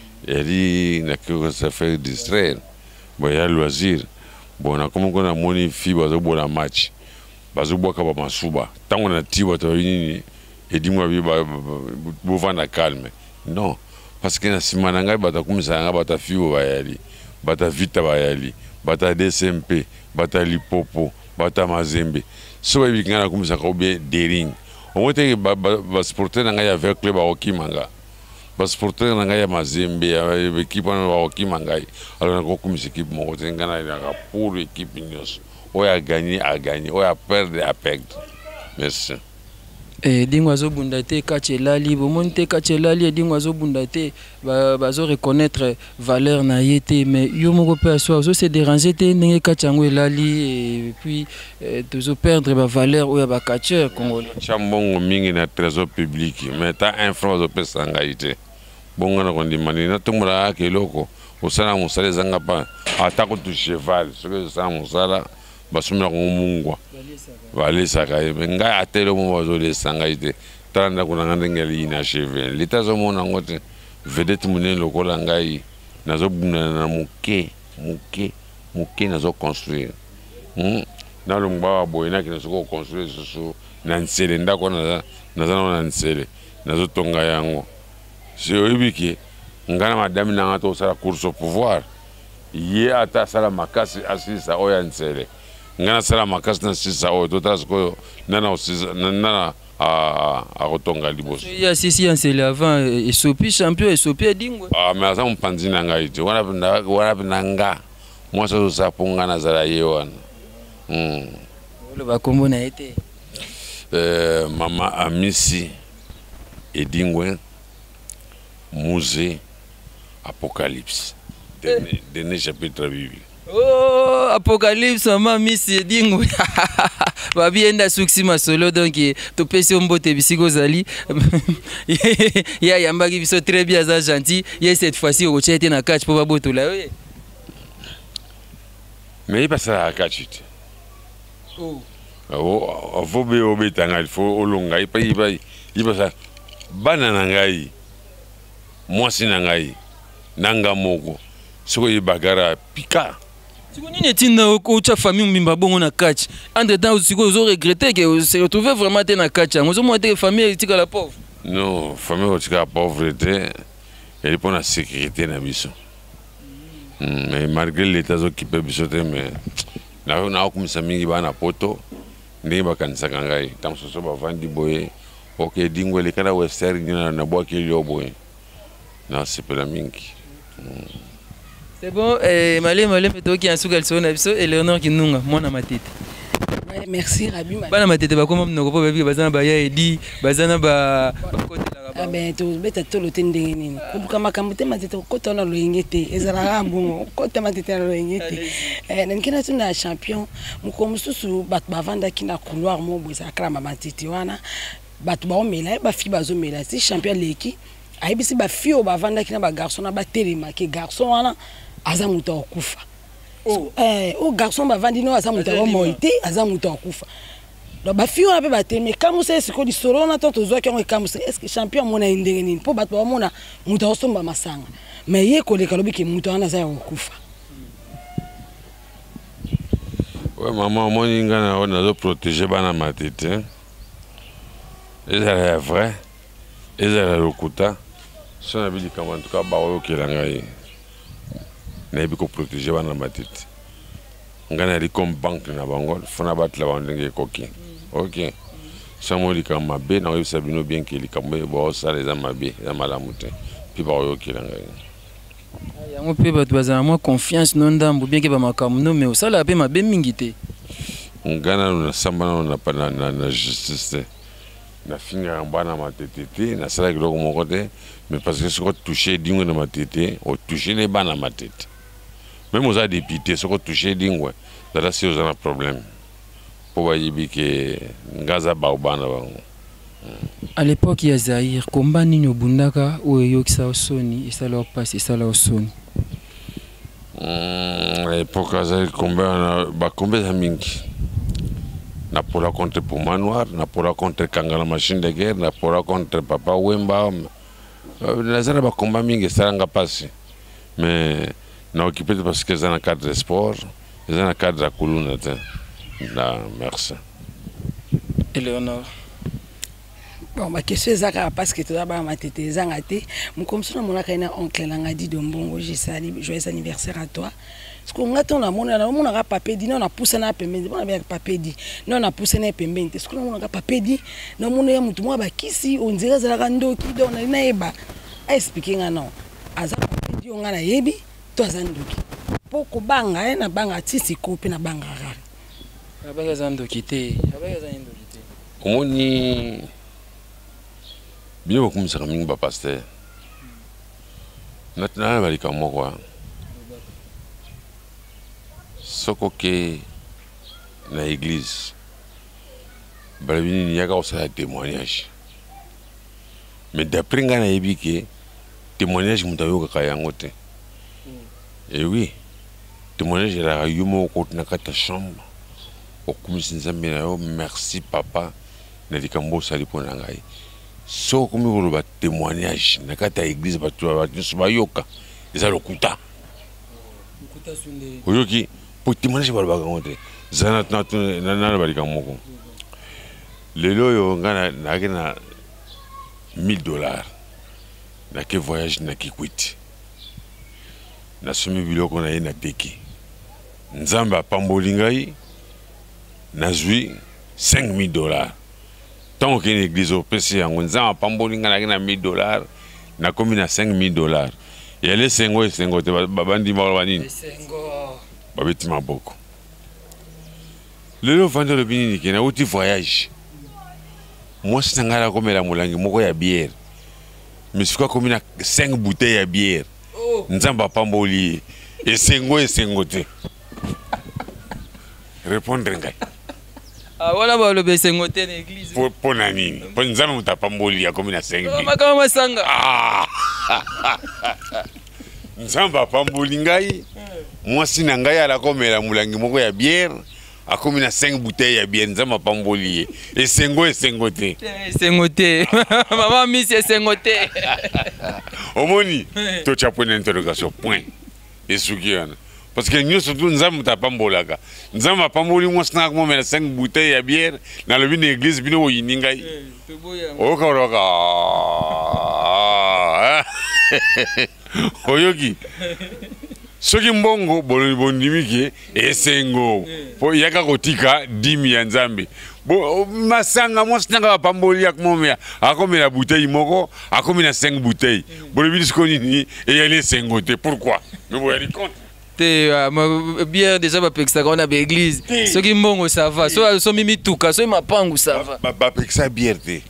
eri na kiko se faire distraire bon ya loisir bon na comme qu'on a moni fi bazo bona match bazo boka ba masuba tango na tiba to yini edi mwa bi ba bovanda calme non parce que na sima na ngai bata kumisa nga bata fiwo ba yali bata vita ba yali bata D C M P bata lipopo bata mazembe so ba bikanga na kumisa ko be dering on wote ba ba sporter na ngai avec club ba okimanga ba sporter na ngai ya mazembe ya équipe na ba okimanga alors na ko kumisa équipe mo te ngana na pour équipe nyos o ya gagner a gagner o ya perdre a perdre merci. Eh, dingwa zo bundate kachelali bomonte kachelali dingwa zo bundate bazo reconnaître valeur na yete mais yo moko pe so zo se déranger te ndenge kachango elali et puis tozo perdre ba valeur oya ba catcheur congolais chambongo mingi na trésor public mais ta influence pe sangaite bongo na kondimani na tumura ke loko osala musale zanga pa atako tu cheval ce que ça musala basumira ko mungwa vale sakaye nga atelo mo bazole sangaite tanda kuna ngandengeli ina cheve litazo mona ngote vedette munene lokola ngai nazo buna na muke muke muke nazo construire hmm na lomba boyina ki nazo construire susu na nsele ndako na nazo na nsele nazo tonga yango si oyibiki ngana madame na ngato sala course au pouvoir ye ata sala makasi asisa oya nsele ngana sala makasi na sisa o to tasko nana osisa nana a a rotonga liboso ya sisi ansele avant et sopi champion et sopi dingwe ah mais ça mpanzi na ngai te wana wana wana nga moi ça ça ponga na zala yewana mm le ba kombo na été euh mama Amisi Edingwe Musée Apocalypse dernier dernier chapitre biblique. Oh, Apocalypse, maman, Miss Edingwe. Babi enda suksi masolo donc to pesi ombote bisiko zali. Ya yambaki biso très bien ça gentil. Ya cette fois-ci au chete na catch pour baboto là. Mais il passe à catch. Oh. Oh, faut be obetanga, il faut olonga, il pa il pa il passe banana ngai. Moi sinangai. Nanga moko. Soko yibagara pika. Tu connais tina ko cha famille mbimba bongo na catch. Entre temps siko zo regretter que se retrouver vraiment na catch. On zo monter famille tika la pauvre. Non, famille tika la pauvreté. Elle pour la sécurité na biso. Mais malgré l'état zo qui peut biso mais na na ko misa mingi bana poto. Ndenge bakanisa kangai. Tam so so ba vandi boye. OK dingwe le kana western na na boa ki yo boye. Na c'est pas la mingi. C'est bon, eh, malé malé meto ki ansuka so na biso Eleonore Kinunga mwana matete. Ouais, merci Rabi. Bana matete ba koma mnoko po babi bazana ba ya edi bazana ba kotela ba. Ah ben to beta to lo tendenge nini. Kubuka makambo te matete kota na lo yengete ezala rambo kota matete na lo yengete. Eh nkina tuna champion muko mususu bat bavanda kina couloir mo boza krama matete wana bat ba omela ba fi bazo mela si champion leki ayebisi ba fi o bavanda kina ba garçon na ba telema ke garçon wana aza muta okufa. Oh eh o garçon ba vandi no aza muta moite aza muta okufa. Donc ba fi ona pe ba telema kamu se siko di solo na tonto zo ke on kamu se est-ce que champion mona indenge nini po bato ba mona muta osomba masanga mais ye ko le kalobi ke muta wana aza okufa. Ouais maman moi ngana on a protéger bana matete. C'est vrai. Et c'est le kuta. Si on a vu comment en tout cas, bah ok la ngai. Na ebi ko protéger bana matete. Ngana ri comme banque na bangol, fona bat la bandenge koki. OK. Samo li kama be na yebisa bino bien ke li kama bo ça les amabe, ya malamute. Puis ba ok la ngai. Yango pe bato bazana moi confiance non ndambo bien ke ba makamu no mais osala pe mabe mingi te. Ngana na samba na pa na na justice. Na finga bana matete na sala kiloko moko te mais parce que ce qu'on touché dingwe na matete o touché les bana matete même aux députés ce qu'on touché dingwe là c'est un problème pour ba yibi ke ngaza ba bana bango. À l'époque ya Zaïre, combat nini obundaka oyo yokisa osoni esala opasi esala osoni. À l'époque ya Zaïre combat ba combat za mingi. Na pour contre Puma Noir, na pour contre Kangala machine de guerre, na pour contre Papa Wemba. Nazara ba combat mingi esala pasi. Mais na occupé parce que dans le cadre de sport, dans le cadre de la colonne. Merci. Éléonore. Bon, ma question est parce que tu as ma tête zangate. Mon comme ça mon akena oncle langadi de mbongo, j'ai sali joyeux anniversaire à toi. Parce qu'on a ton amour, on a mon a papé dit non on a poussé na pembe, on a papé dit non on a poussé na pembe. Est-ce qu'on a mon a papé dit non mon ya mutu moi ba kisi on dirait za rando qui donne na eba. Expliquer non. Aza papé dit on a na yebi, toi zandoki. Poko banga na banga tisi kopi na banga rare. Abaya zandoki te, abaya zandoki te. Omoni bien beaucoup de mingi ba pasteur. Maintenant bali ka moko. Soko ke na église. Bali ni yaka osala témoignage. Mais d'après nga na yebi ke témoignage mutayo ka yango te. Et oui, témoignage la yumo ko na kata chambre. Okumisi nzambe na yo merci papa na likambo sali pona ngai. So comme vous le témoignage na kata église ba tu ba tu ba yoka eza lokuta lokuta sunde oyoki pour témoignage ba ba ngote zana na na na ba likamoko lelo yo ngana na kena mille dollars na ke voyage na Kikwiti na sumi biloko na ye na teki nzamba apamboli ngai nazwi cinq mille dollars. Tant qu'une église au P C, on a pas de mille dollars, on a commis à cinq mille dollars. Et elle est cinq et cinq, babandi marwani. Babeti maboko. Le lot vendeur de bini qui n'a outil voyage. Moi, c'est un gars comme la moulangi, moi, il y a bière. Mais c'est quoi comme cinq bouteilles à bière. Nous n'avons pas mboli. Et cinq et cinq. Répondre, gars. Ah voilà bah le baisser ngoté l'église. Pour pour nani. Pour nous allons taper mboli à comme na cinq. Ma kama sanga. Ah. Nous allons pas mboli ngai. Moi si ngai ala comme la moulangi moko ya bière. A comme na cinq bouteilles ya bière nous allons pas mboli. Et cinq et cinq côté. Cinq côté. Maman mi c'est cinq côté. Omoni. To chapone interrogation point. Et soukiana. Parce que nous surtout nous avons tapé mbolaka. Nous avons pas mboli moi snack moi mais cinq bouteilles à bière dans le bin église bino yiningai. O koroka. Oyoki. Soki mbongo bolo bondimiki esengo. Po yaka kotika dimi ya Nzambe. Bo masanga moi snack pa mboli ak momia. Akomi la bouteille moko, akomi na cinq bouteilles. Bolo bin skoni ni et y aller cinquante. Pourquoi? Mais vous avez compte. Bien déjà ba peksa on a be église ceux qui mbongo ça va so so mimi tuka so ma pangu ça va ba ba peksa bière te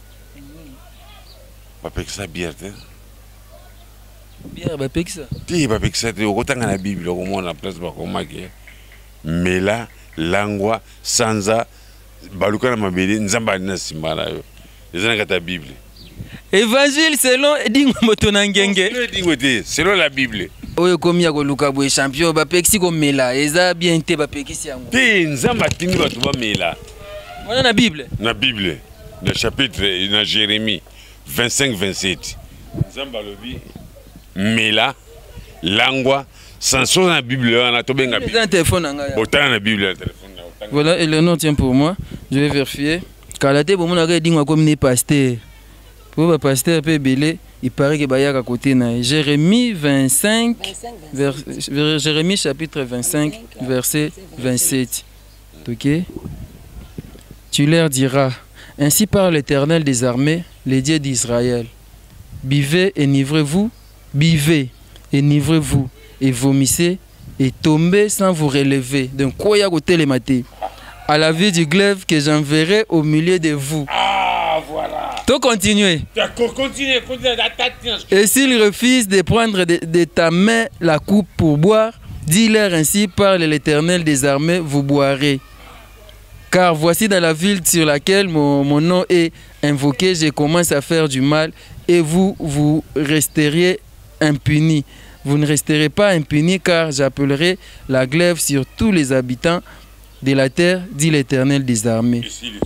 ba peksa bière te bière ba peksa ti ba peksa te okotanga na bible okomona place ba komaki mais là langwa sanza baluka na mabele nzamba na simana yo ezana kata bible évangile selon dingo motona ngenge selon la bible. Oyo komi ya koluka boye champion ba pexi ko mela eza bien te ba pekisi yango. Te nzamba tindi ba tuba mela. Wana na Bible. Na Bible, le chapitre na Jérémie vingt-cinq vingt-sept. Nzamba lobi mela langwa sans na Bible na to benga. J'ai un téléphone nanga. Botana na Bible téléphone. Voilà, et le nom tient pour moi. Je vais vérifier. Kalate pour mon arrêt dingwa comme ni pasteur. Pour le pasteur peut belé. Il paraît que Bayak à côté na Jérémie vingt-cinq, vers, Jérémie chapitre vingt-cinq, verset vingt-sept. Ok. Tu leur diras, ainsi parle l'Éternel des armées, les dieux d'Israël. Buvez et nivrez-vous, buvez et nivrez-vous, et vomissez et tombez sans vous relever. Donc quoi y a côté les matés? À la vie du glaive que j'enverrai au milieu de vous. Ah voilà. Tout continuer. D'accord, continue, continue. Et s'ils refusent de prendre de, de ta main la coupe pour boire, dis-leur ainsi, parle l'Éternel des armées, vous boirez. car voici dans la ville sur laquelle mon, mon nom est invoqué, je commence à faire du mal et vous, vous resteriez impunis. Vous ne resterez pas impunis car j'appellerai la glaive sur tous les habitants de la terre, dit l'Éternel des armées.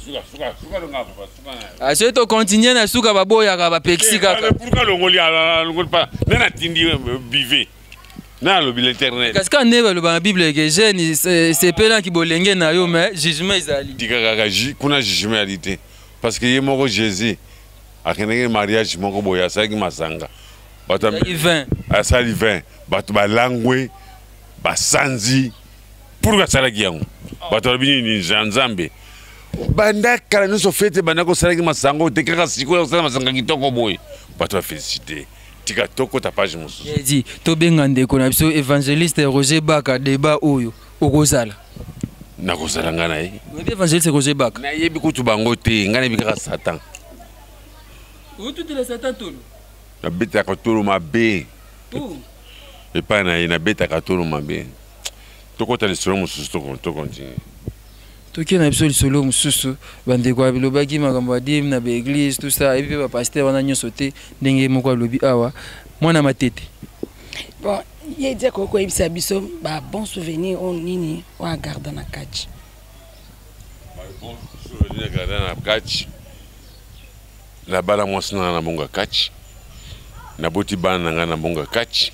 Ah, je te continue à souka baboya ka bapexi kaka. Pourquoi l'ongoli a l'ongoli pas? Nana tindi bivé. Na lobi l'Éternel. Parce que ne ba la Bible que jeune c'est pena ki bolenge na yo mais jugement ezali. Tika kaka ji kuna jugementalité. Parce que yemoko Jésus akenenge mariage moko boya sa ki masanga. Bata vin. Asali vin. Batu ba langwe ba sanzi. Pourquoi ça la giango? Batu bini ni Nzambe. Banda kala nuso fete banda ko sala ki masango te kaka sikola sala masanga kitoko boy. Batu féliciter. Tika toko ta page mususu. J'ai dit to benga ndeko na biso évangéliste Roger Baka débat oyo okozala. Na kozala ngana yi. Oui, évangéliste Roger Baka. Na yebi kutu bango te ngana bi kaka Satan. Où tout le Satan tolo? Na beta ka tolo mabe. Où? Et pas na na beta ka tolo mabe. Toko ta le solo mususu to to continue. Toki na biso solo mususu bande kwa bilobaki makambo adim na be église tout ça et puis ba pasteur wana nyoso te ndenge moko alobi awa mwana matete. Bon, il dit ko ko ibisa biso ba bon souvenir on nini wa garda na catch. Ba bon souvenir garda na catch. La bala mwasina na bonga catch. Na boti bana nga na bonga catch.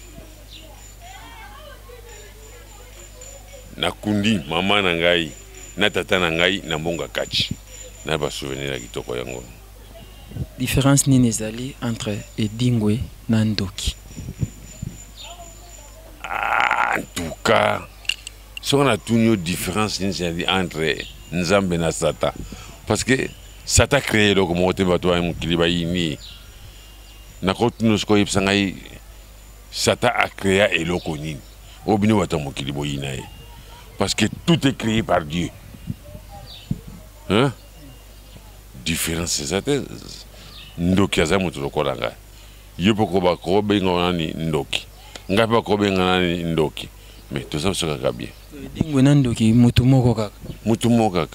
Na kundi mama na ngai na tata na ngai na mbonga kachi na ba souvenir ya kitoko yango. Différence nini ezali entre Edingwe na Ndoki? Ah, en tout cas si on a une différence nini entre Nzambe na Sata parce que Sata créé le comme ote bato ya mukili ba yini na kotuno sko yipsangai Sata a créé eloko nini obini bato mukili bo yina parce que tout est créé par Dieu. Hein? Différence c'est ça. Ndoki aza mutu lokola nga. Yopo ko ba ko benga nani Ndoki. Ngapi ba ko benga nani Ndoki. Mais tout ça c'est ka bien. Dingwe na Ndoki mutu moko kaka. Mutu moko kaka.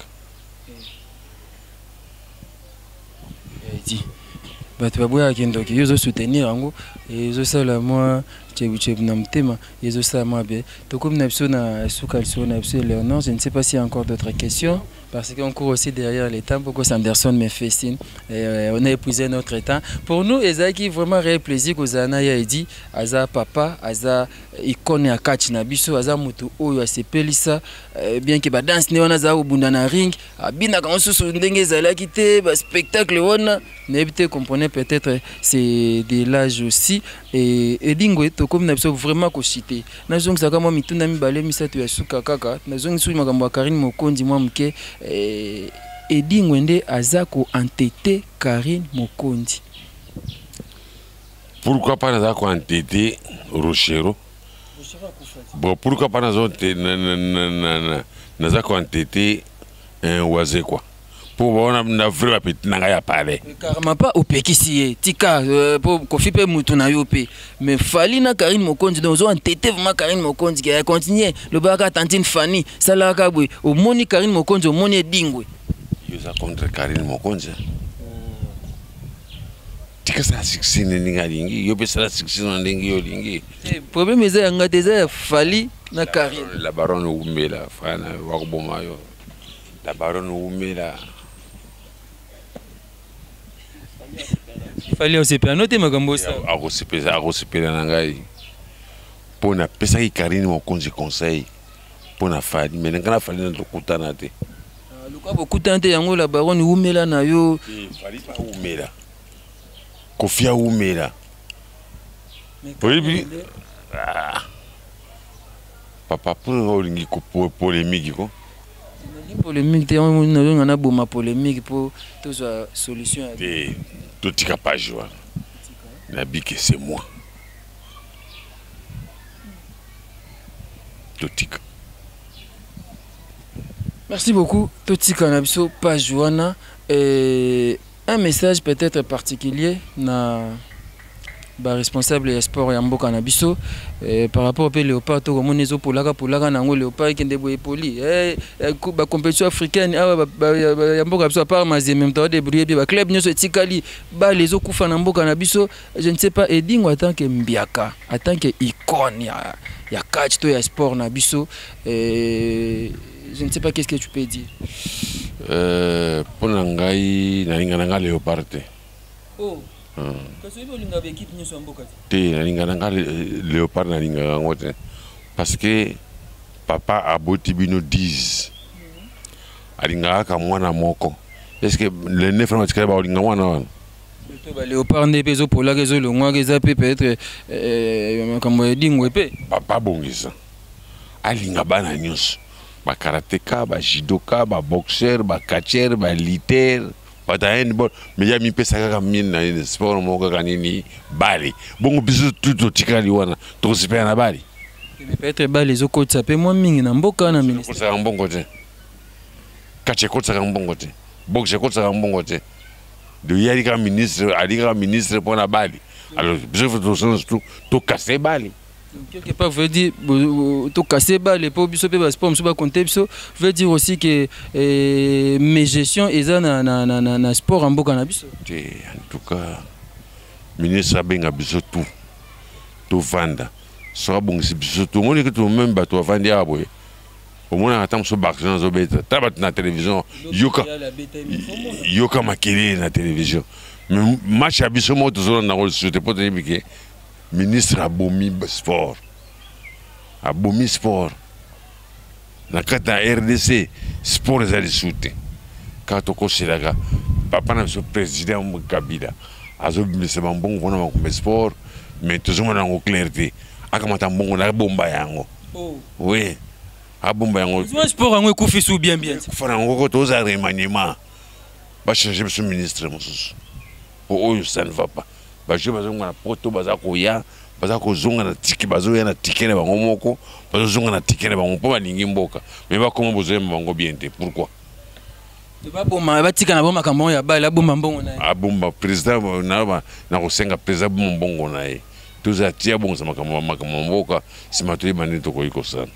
Di. Bato baboya ki Ndoki yozo soutenir yango et yozo sala moi chebu chebu na mtema yozo sala moi bien. To comme na biso na suka biso na biso Léonard, je ne sais pas s'il y a encore d'autres questions. Parce qu'on court aussi derrière les temps, pourquoi Sanderson me fait signe. On a épousé notre temps. Pour nous, Ezaki vraiment réel plaisir que Zana a dit, Aza papa, Aza icône à catch na biso, Aza mutu oyo a sepelisa, bien que ba dance ne wana za obunda na ring, abina quand on se ndenge zala kité, ba spectacle wana, n'ébité comprenez peut-être c'est de l'âge aussi et Edingwe to comme na biso vraiment ko cité. Na zongi saka moi mituna mi balé misato ya suka kaka, na zongi sui makambo Karine Mokonzi moi mke Edingwe nde azako entêté Karine Mokonzi. Pourquoi pas nazako entêté Rochero? Bon, pourquoi pas nazako entêté un oisé quoi? Pour voir na vrai petit nanga ya parler. Karama pas opekisi tika pour kofi pe mutu na yo pe. Mais fali na Karine Mokonzi donc zo entêté vraiment Karine Mokonzi qui a continué le baka tantine Fanny sala ka boy au moni Karine Mokonzi au moni Edingwe. Yo za contre Karine Mokonzi. Tika sa succès ninga lingi yo pe sa succès na lingi yo lingi. Eh problème eza yanga teza fali na Karine. La baronne Oumela frana wa koboma yo. La baronne Oumela. Fallait aussi pas noter makambo ça. A recipérer a recipérer na ngai. Pour na pesa ki Karine Mokonzi conseil. Pour na fali mais ngana fali na lokutana te. Ah lokwa bokutana te yango la baronne Oumela na yo. Eh fali pas Oumela. Kofia Oumela. Oui, ah. Papa pour olingi ko polémique ko. Polémique te on a boma polémique pour toute solution. Et tout tika pas joie. Nabi que c'est moi. Tout tika. Merci beaucoup. Tout tika na biso pas joana et un message peut-être particulier na ba responsable ya sport ya mboka na biso par rapport pe Léopard to comme nezo polaka polaka nango Léopard kende boye poli eh ba compétition africaine awa ya mboka biso par mazi même temps débrouiller ba club nyoso etikali ba les okufa na mboka na biso je ne sais pas Edingo en tant que mbiaka en tant que icône ya ya catch to ya sport na biso euh, je ne sais pas qu'est-ce que tu peux dire euh pour ngai na linga nga Léopard te oh parce que linga ba équipe nyoso mboka te na linga nga Léopard na linga ngo te parce que papa aboti bino dix alinga ka mwana moko est-ce que le neuf ans tikala ba linga mwana wana to ba Léopard ne pezo polaka ezo longwa keza pe peut-être euh comme Edingo pe papa bongisa alinga bana nyonso ba karateka ba judoka ba boxeur ba catcher ba lutteur ba ta handball mais ya mi pesa kaka mine na sport moko kanini bali bongo biso tout tikali wana to sipe na bali mais peut-être ba les okotsa pe moi mingi na mboka na ministre ko sa mbongo te catcher ko sa mbongo te boxer ko sa mbongo te de yari ka ministre ali ka ministre pour na bali alors biso faut tout to casser bali quelque part veut dire to casser bas les pauvres biso pe ba sport ba compter biso veut dire aussi que euh, mes gestion eza na na na na sport en mboka na biso en tout cas ministre benga biso tout to vanda so bongisi biso tout moni que tout même ba to vandi abo au moins attend so baction zo beta tabat na télévision yoka yoka makele na télévision mais match à biso mo to zo na rôle sur te pour te dire ministre abomi sport abomi sport na kata R D C sport ezali soute kato ko silaka papa na so président mo Kabila azo bimisa mbongo kona ma sport mais tozoma na ngo clarté akamata mbongo na bomba yango oh oui abomba yango sport ngo ekufi sou bien bien fana ngo ko toza remaniement ba changer ce ministre mosusu oh ça ne va pas baje bazonga na poto bazako ya bazako zonga na tiki bazo ya na tikene bango moko bazo zonga na tikene bango po balingi mboka mais ba comment bozo bango bien te pourquoi te ba boma ba tika na boma kamon ya ba la bomba mbongo na ah bomba président na ba na ko senga président mbongo na ye toza tia bongo sama kamon makamo mboka simatoi bandi to ko iko sana.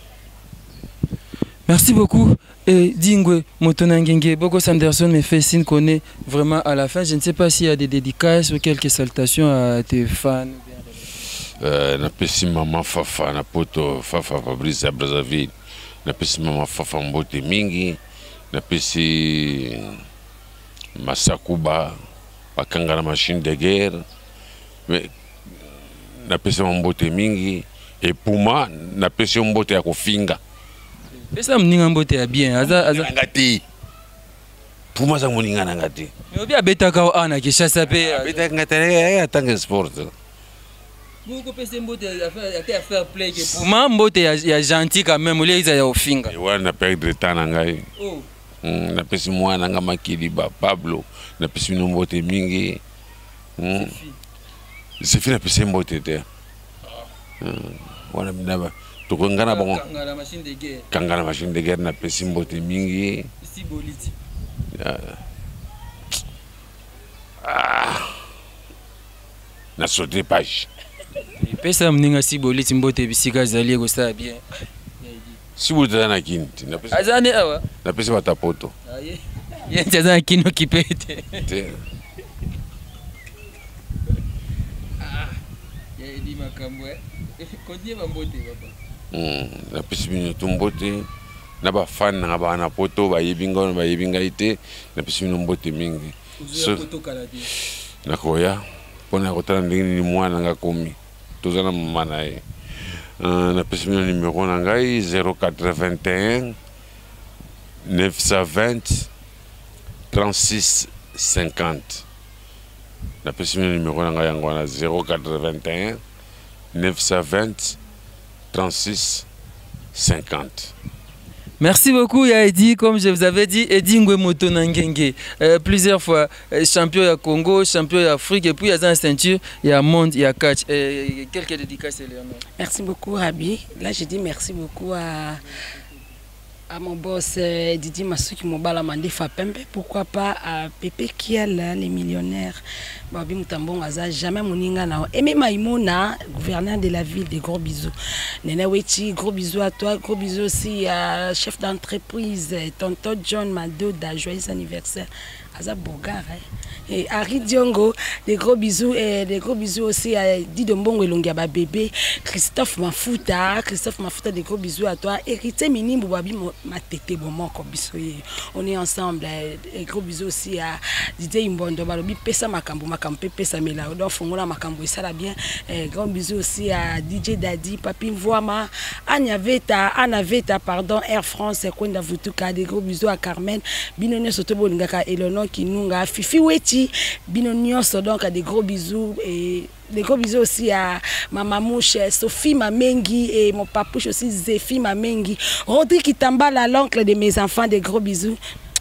Merci beaucoup. Et Dingwe Motonangenge, Boko Sanderson me fait signe qu'on est vraiment à la fin. Je ne sais pas s'il y a des dédicaces ou quelques salutations à tes fans. Euh, na pesi maman Fafa na poto Fafa Fabrice à Brazzaville. Na pesi maman Fafa Mbote mingi. Na pesi Masakuba bakanga na machine de guerre. Mais na pesi Mbote mingi et Puma na pesi Mbote ya kofinga. Pesa mninga mbote ya bien aza aza ngati Puma za muninga ngati obi abeta ka ana kishasa pe abeta ngati ya tanga sport Boko pesa mbote ya faire faire play que Puma mbote ya, ya gentil quand même ole iza ya ofinga e wana perdre temps na ngai oh mm, na pesi mwana nga makili ba Pablo na pesi mbote mingi mm. c'est fini na pesi mbote te mm. wana binaba tukongana bongo kangala machine de guerre kangala machine de guerre na pesi mbote mingi si boliti ah na sauté page pesa mninga si boliti mbote bisika zali ko sa bien si bote na kinti na pesi azane awa na pesi batapoto aye yente za kino kipete te ah ya di makambo kodie bambote papa mm na pesi bino tumbote na ba fan na ba na poto ba yibinga ba yibinga ite na pesi bino mbote mingi so na koya pona ko tala ndini mwana nga komi tozana mama na ye na pesi bino numéro na ngai zéro quatre vingt et un neuf cent vingt trente-six cinquante na pesi bino numéro na ngai yango na zéro quatre vingt et un neuf cent vingt trente-six cinquante. Merci beaucoup Yaedi, comme je vous avais dit, Edingwe Motonangenge, euh, plusieurs fois euh, champion ya Congo, champion d'Afrique, et puis il y a une ceinture, il y a monde, il y a catch. Euh, quelques dédicaces, Léonore. Merci beaucoup Rabi. Là je dis merci beaucoup à à mon boss euh, Didier Masuki Mobala Mandefa Pembe, pourquoi pas à Pépé Kiel, les millionnaires. Babi Moutambon Aza, jamais Moninga Nao. Et même Maïmona, gouverneur de la ville, des gros bisous. Nene Wechi, gros bisous à toi, gros bisous aussi à chef d'entreprise, tonton John Madoda, joyeux anniversaire. Aza Bogar, hein. Et Harry Diongo, des gros bisous et des gros bisous aussi à Didombongo et Longiaba bébé, Christophe Mafuta, Christophe Mafuta, des gros bisous à toi, Hérité Mini Boubabi ma tété bon mon bisou. On est ensemble, et gros bisous aussi à Didier Imbondo Balobi Pesa Makambo Makambo Pesa Mela, donc Fongola Makambo ça la bien, et gros bisous aussi à D J Daddy, Papi Mvoama, Anya Veta, Anna Veta, pardon, Air France, Kwenda Vutuka, des gros bisous à Carmen, Binone Sotobo Ngaka et le nom qui nous a Fifi Weti. Binonios, donc des gros bisous et des gros bisous aussi à ma mamouche Sophie Mamengi et mon papouche aussi Zéphie Mamengi, Rodrigue Kitambala, l'oncle de mes enfants, des gros bisous.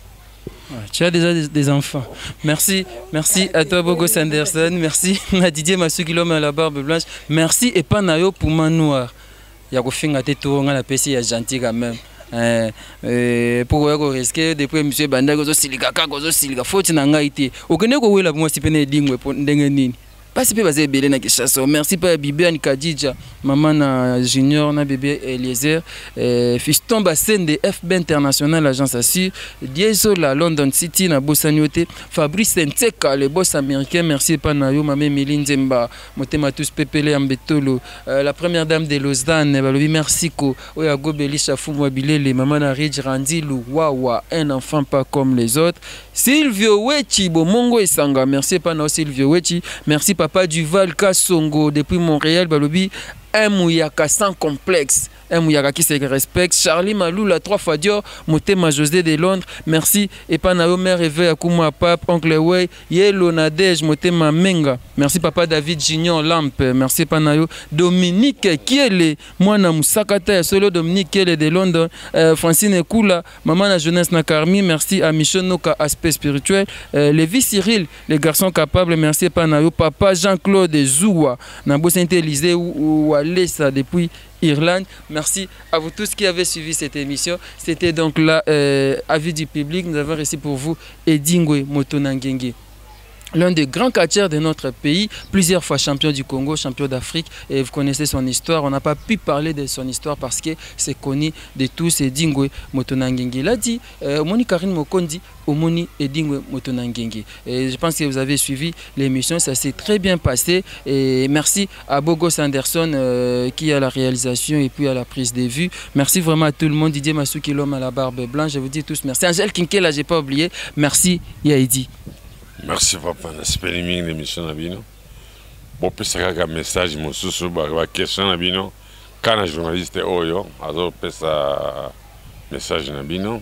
Tu as déjà des, des enfants. Merci, merci à toi Bogo Sanderson, merci à Didier Masuki l'homme à la barbe blanche, merci et Panayo pour ma noire. Il y a qu'au à tes tours, on a P C, il y a gentil quand même. Euh, euh, pour risquer depuis monsieur Banda gozo silika gozo silika faut na ngaité okene ko wela moi sipene dingwe pour ndenge nini pas si basé belé na Kinshasa. Merci pa Bibiane Kadija maman na junior na bébé Eliezer euh, fiston bassin de F B International agence assure Dieso la London City na Bossanioté Fabrice Nteka le boss américain. Merci pa na yo mamé Meline Zemba motema tous pepele ambetolo euh, la première dame de Lausanne balobi merci ko oya gobeli chafu mobile les maman na Ridge Randi Luwawa un enfant pas comme les autres. Silvio Wechi Bomongo Esanga merci pa na Silvio Wechi. Merci Papa Duval Kassongo depuis Montréal balobi un mouyaka sans complexe, un mouyaka qui se respecte. Charlie Malou la trois fois Dior, Motema José de Londres, merci. Et Panao mère Eve Akuma Pape, Oncle Way, Yelo Nadej, Motema Menga, merci Papa David Gignon Lampe, merci Panao. Dominique Kiele, moi na Moussakata, solo Dominique Kiele de Londres, euh, Francine Kula, Maman la jeunesse na Karmi, merci à Michel Noka, aspect spirituel, euh, Lévi Cyril, les garçons capables, merci Panao. Papa Jean-Claude Zoua, Nabo Saint-Élysée ou ça depuis Irlande. Merci à vous tous qui avez suivi cette émission. C'était donc là, euh, avis du public. Nous avons reçu pour vous Edingwe Motonangenge, l'un des grands catcheurs de notre pays, plusieurs fois champion du Congo, champion d'Afrique, et vous connaissez son histoire. On n'a pas pu parler de son histoire parce que c'est connu de tous. Edingwe Motonangenge l'a dit, Omoni Karine Mokondi, Omoni Edingwe Motonangenge. Et je pense que vous avez suivi l'émission, ça s'est très bien passé. Et merci à Bogo Sanderson euh, qui a la réalisation et puis à la prise de vue. Merci vraiment à tout le monde. Didier Masuki l'homme à la barbe blanche, je vous dis tous merci. Angèle Kinkela, je n'ai pas oublié. Merci Yaidi. Merci papa, j'espère que l'émission est bien. Bon, puis c'est un message, mon sous la question est bien. Quand un journaliste est oyo, alors puis ça message est bien.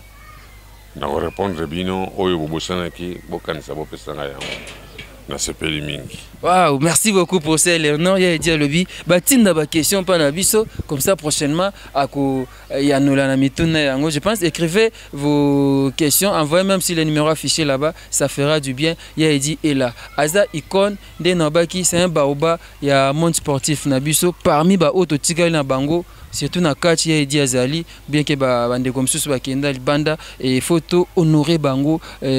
Na répondre bien, oyo bobosana ki, bokanisa bopesanga yango. Na sepeli mingi. Waouh, merci beaucoup pour ça, Léonard. Il y a dit à l'objet, batinda ba question pas na biso, comme ça prochainement à ko yanola na mituna yango. Je pense écrivez vos questions, envoyez même si le numéro affiché là-bas, ça fera du bien. Il y a dit et là, Aza icône de Nabaki, c'est un baoba, il y a monde sportif na biso parmi ba auto tigal na bango. Surtout na catch ya Edi Azali, bien que ba bande comme sous ba kenda banda et photo honorer bango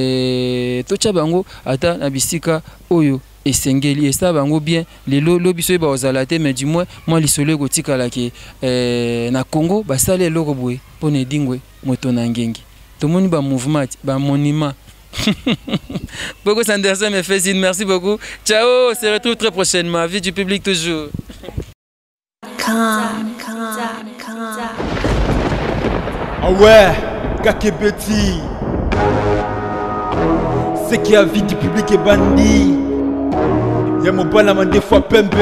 et tocha bango ata na bisika oyo et sengeli et ça bango bien les lobiso ba ozalate mais du moins moi lisolo gotika la ke na Congo ba sale loko boy pone Edingwe Motonangenge to moni ba mouvement ba monument. Bogo Sanderson me fait signe, merci beaucoup. Ciao, on se retrouve très prochainement. Vie du public toujours. Calm, calm, calm. Ah ouais, Kakebeti. C'est qui a vie du public est bandit. Y'a mon bon des fois Pembe.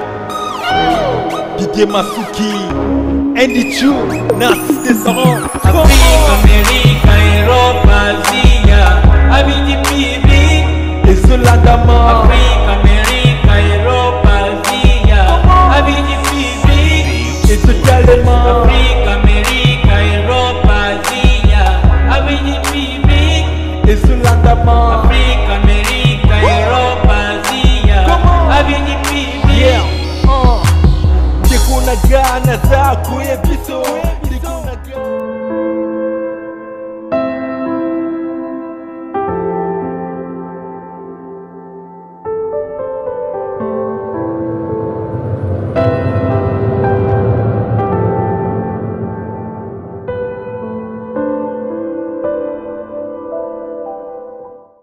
Didier Masuki. Andy Chou, Narcisse Descendant. Afrique, Amérique, Europe, Asie, avis du public. Et cela d'amant. Afrique, Amérique, Europe, Asie, avis du public. Et ce tellement. Afrique, Amérique, Europe, Asie, avis du public. Et cela d'amant. Afrique, Amérique, Europe, Asie, avis du public. Yeah. Uh. Tekuna gana za kuye biso.